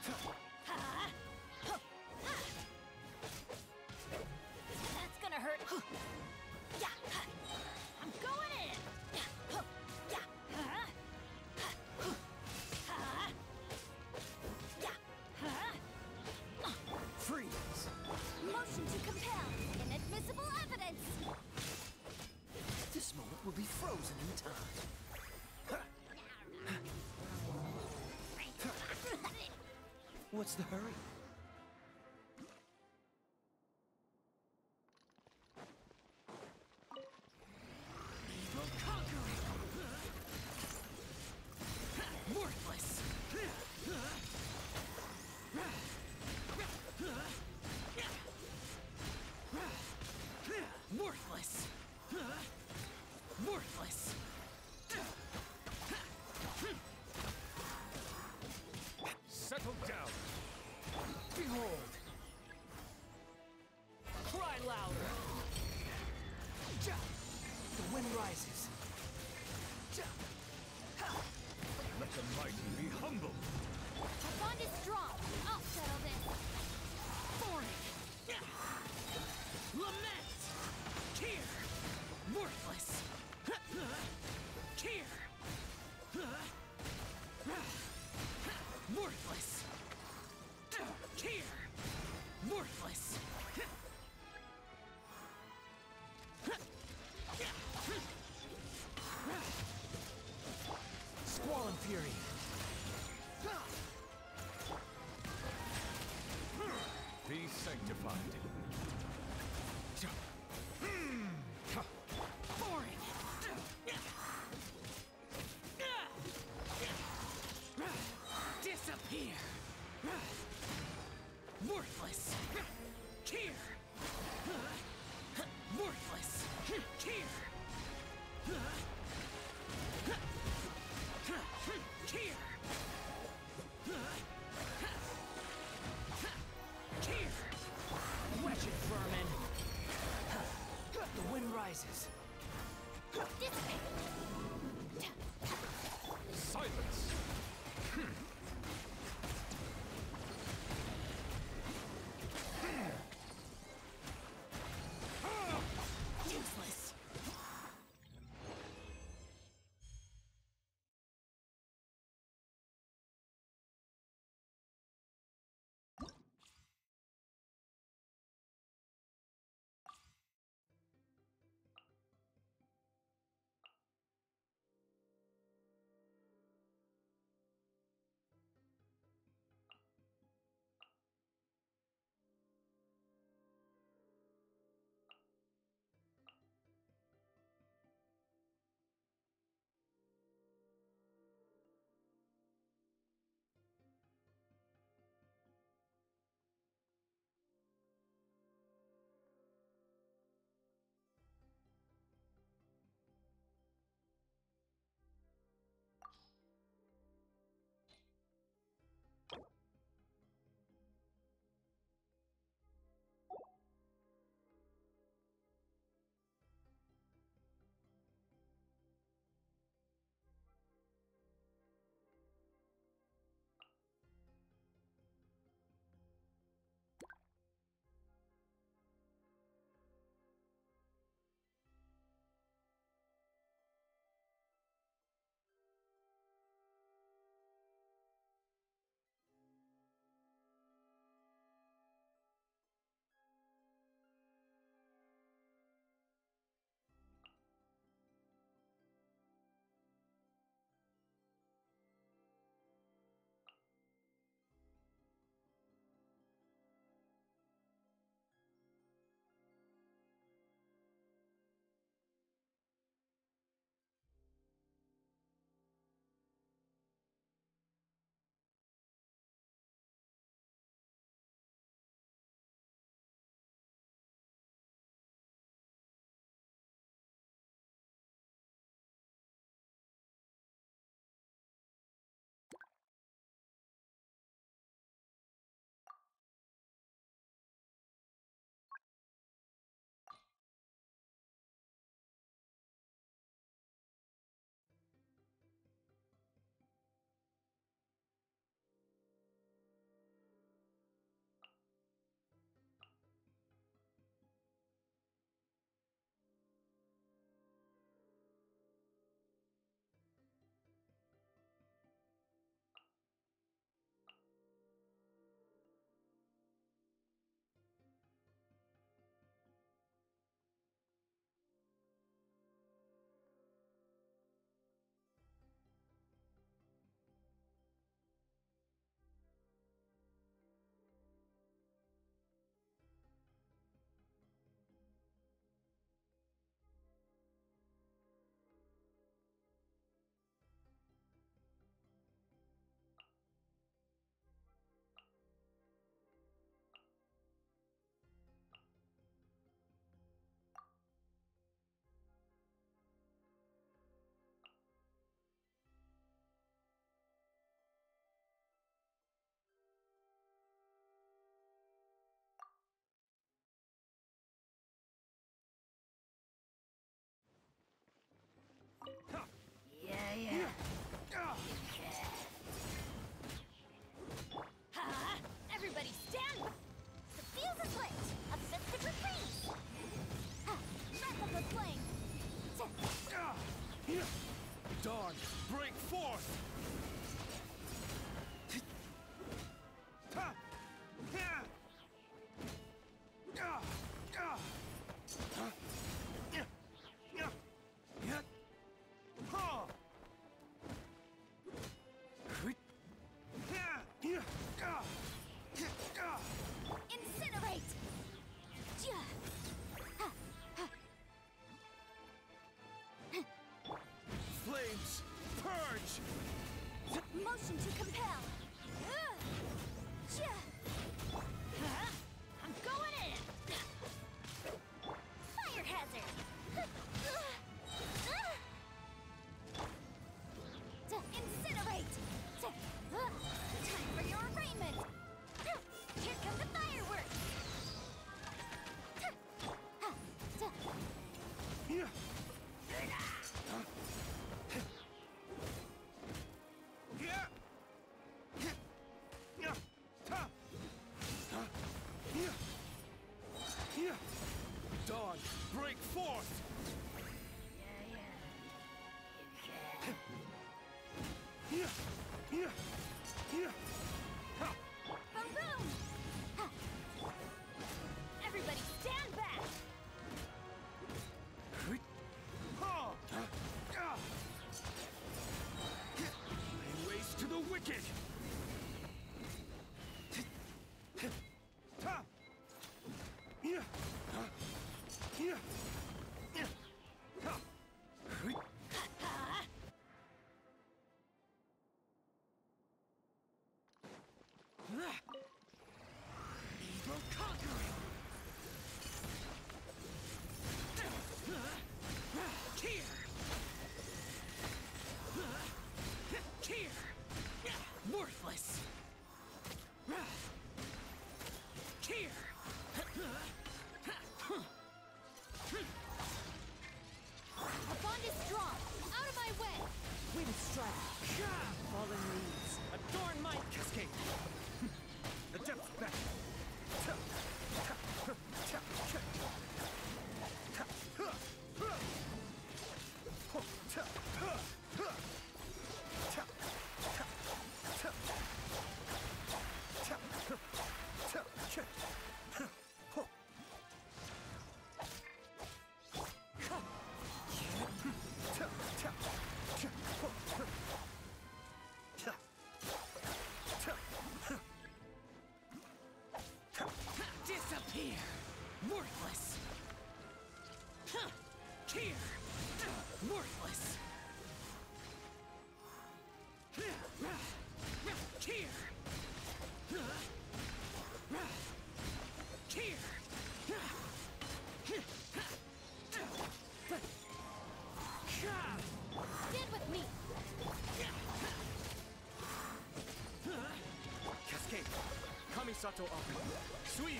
That's gonna hurt. Yeah. I'm going in. Yeah. Freeze! Motion to compel. Inadmissible evidence. This moment will be frozen in time. What's the hurry? Evil conquering! Worthless! Worthless! Worthless! Settle down! Behold! Cry louder! The wind rises. Let the mighty be humble! Our bond is strong. I'll settle this. Thorny! Lament! Tear! Worthless! Tear! Worthless! Tear! Worthless! Squall and Fury! Be sanctified. Boring! Disappear! Worthless! Tear! Worthless! Tear! Tear! Tear! Wretched vermin! The wind rises. Silence! Useless! Dawn, break forth! Incinerate! Flames, purge! Motion to compel! I'm going in! Fire hazard! Incinerate! Time for your arraignment! Here come the fireworks! Dawn, break forth! Boom! Everybody stand back! Lay waste to the wicked! Evil conquering! Here! Here! Worthless! Here! A bond is strong! Out of my way! Wind strike. Fallen leaves. Adorn my cascade! The depth's back! Disappear! Worthless! Here! Worthless! Here! Here! Stand with me! Cascade! Kamisato up! Suiyu!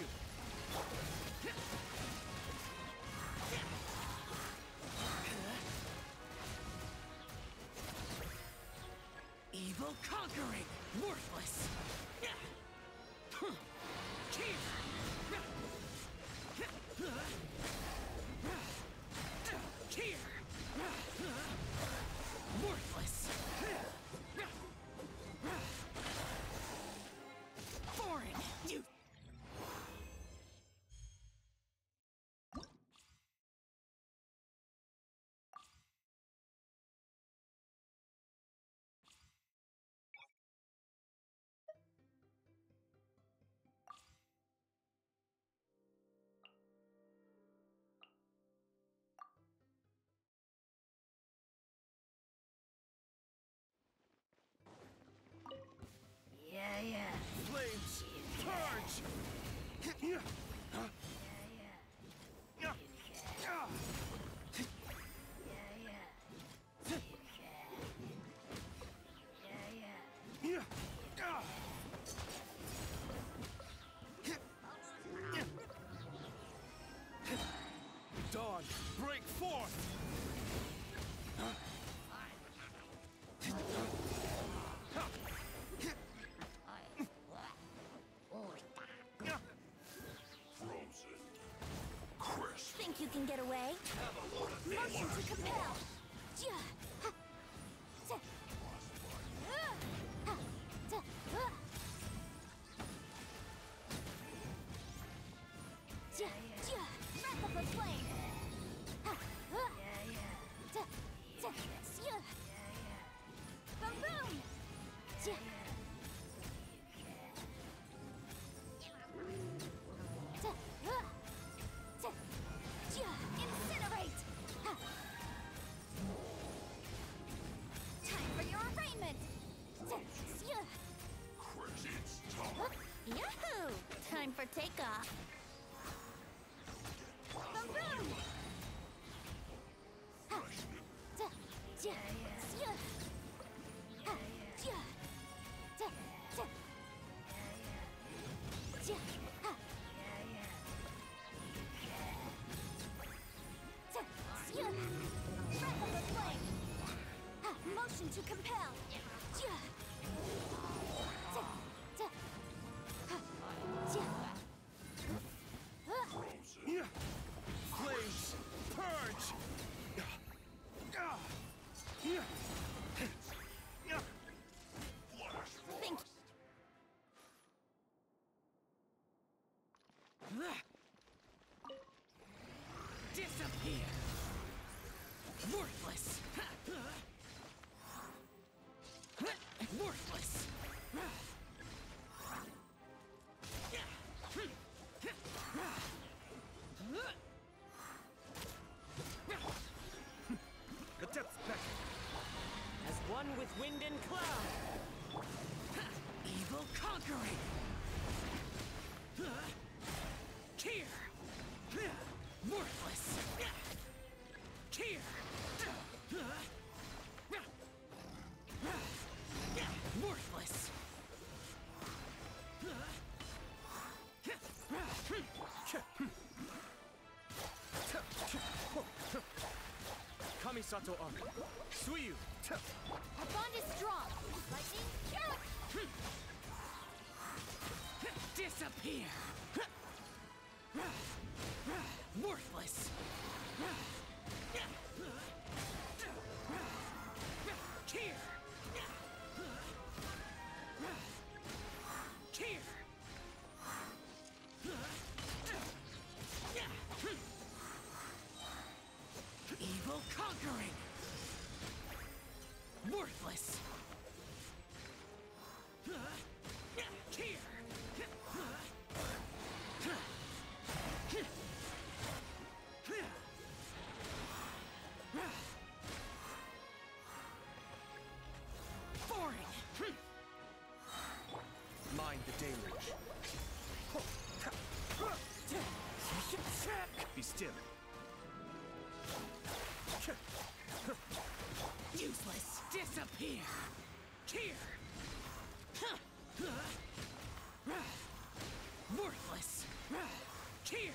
Evil conquering! Worthless! Here! Worthless! Foreign! You... Flames, purge! Dawn, break forth! Think you can get away? Motion to compel! Motion to compel. Flames, purge! Think. Disappear! Worthless! Worthless! The depths beckon. As one with wind and cloud! Evil conquering! Here! Worthless! Here! Worthless! Kamisato Arc. Suiyu. Our bond is strong. Lightning, cure! Disappear! Worthless! Here! Here! Evil conquering! Worthless! Here! Boring! Mind the deluge. Be still. Useless! Disappear! Here! Worthless! Here!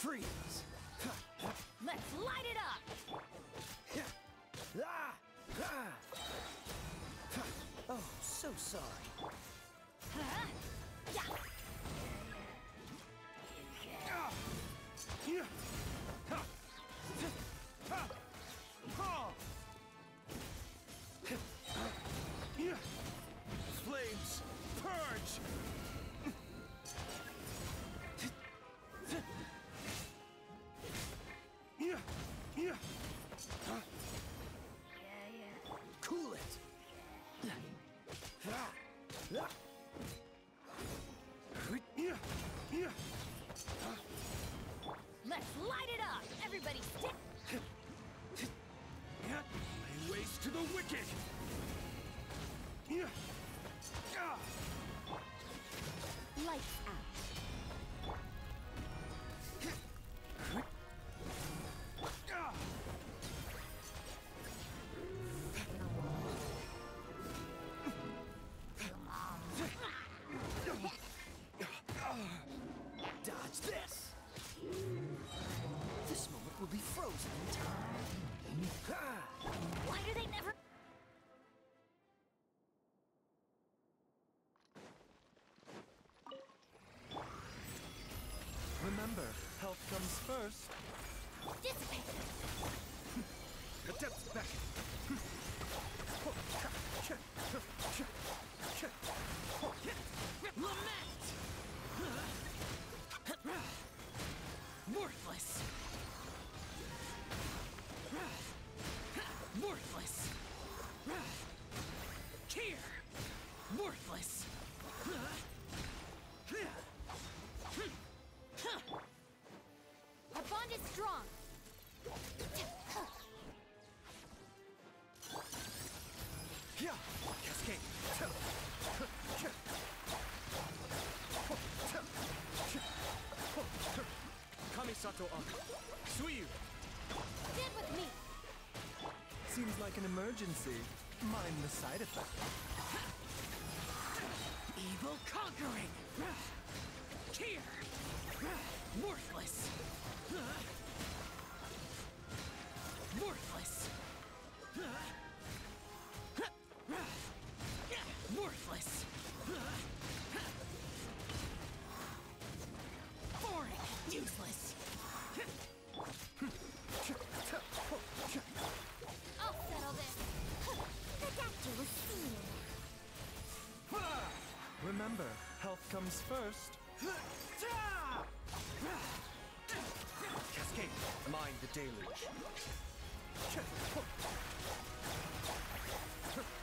Freeze! Let's light it up! Oh, so sorry. Flames, purge! Cool it! Let's light it up! Everybody stick! Lay waste to the wicked! Lights out. Dodge this! This moment will be frozen in time. Why do they never... Remember, health comes first. Dissipate! Attempts back! Lament! Worthless! Worthless! Here! Worthless! Our bond is strong! Cascade! Kamisato Aka. Suiyu! Stand with me! Seems like an emergency. Mind the side effect. Evil conquering! Here! Worthless! Worthless! Worthless! Boring! Useless! I'll settle this! The doctor was seen. Remember, health comes first. Cascade! Mind the deluge!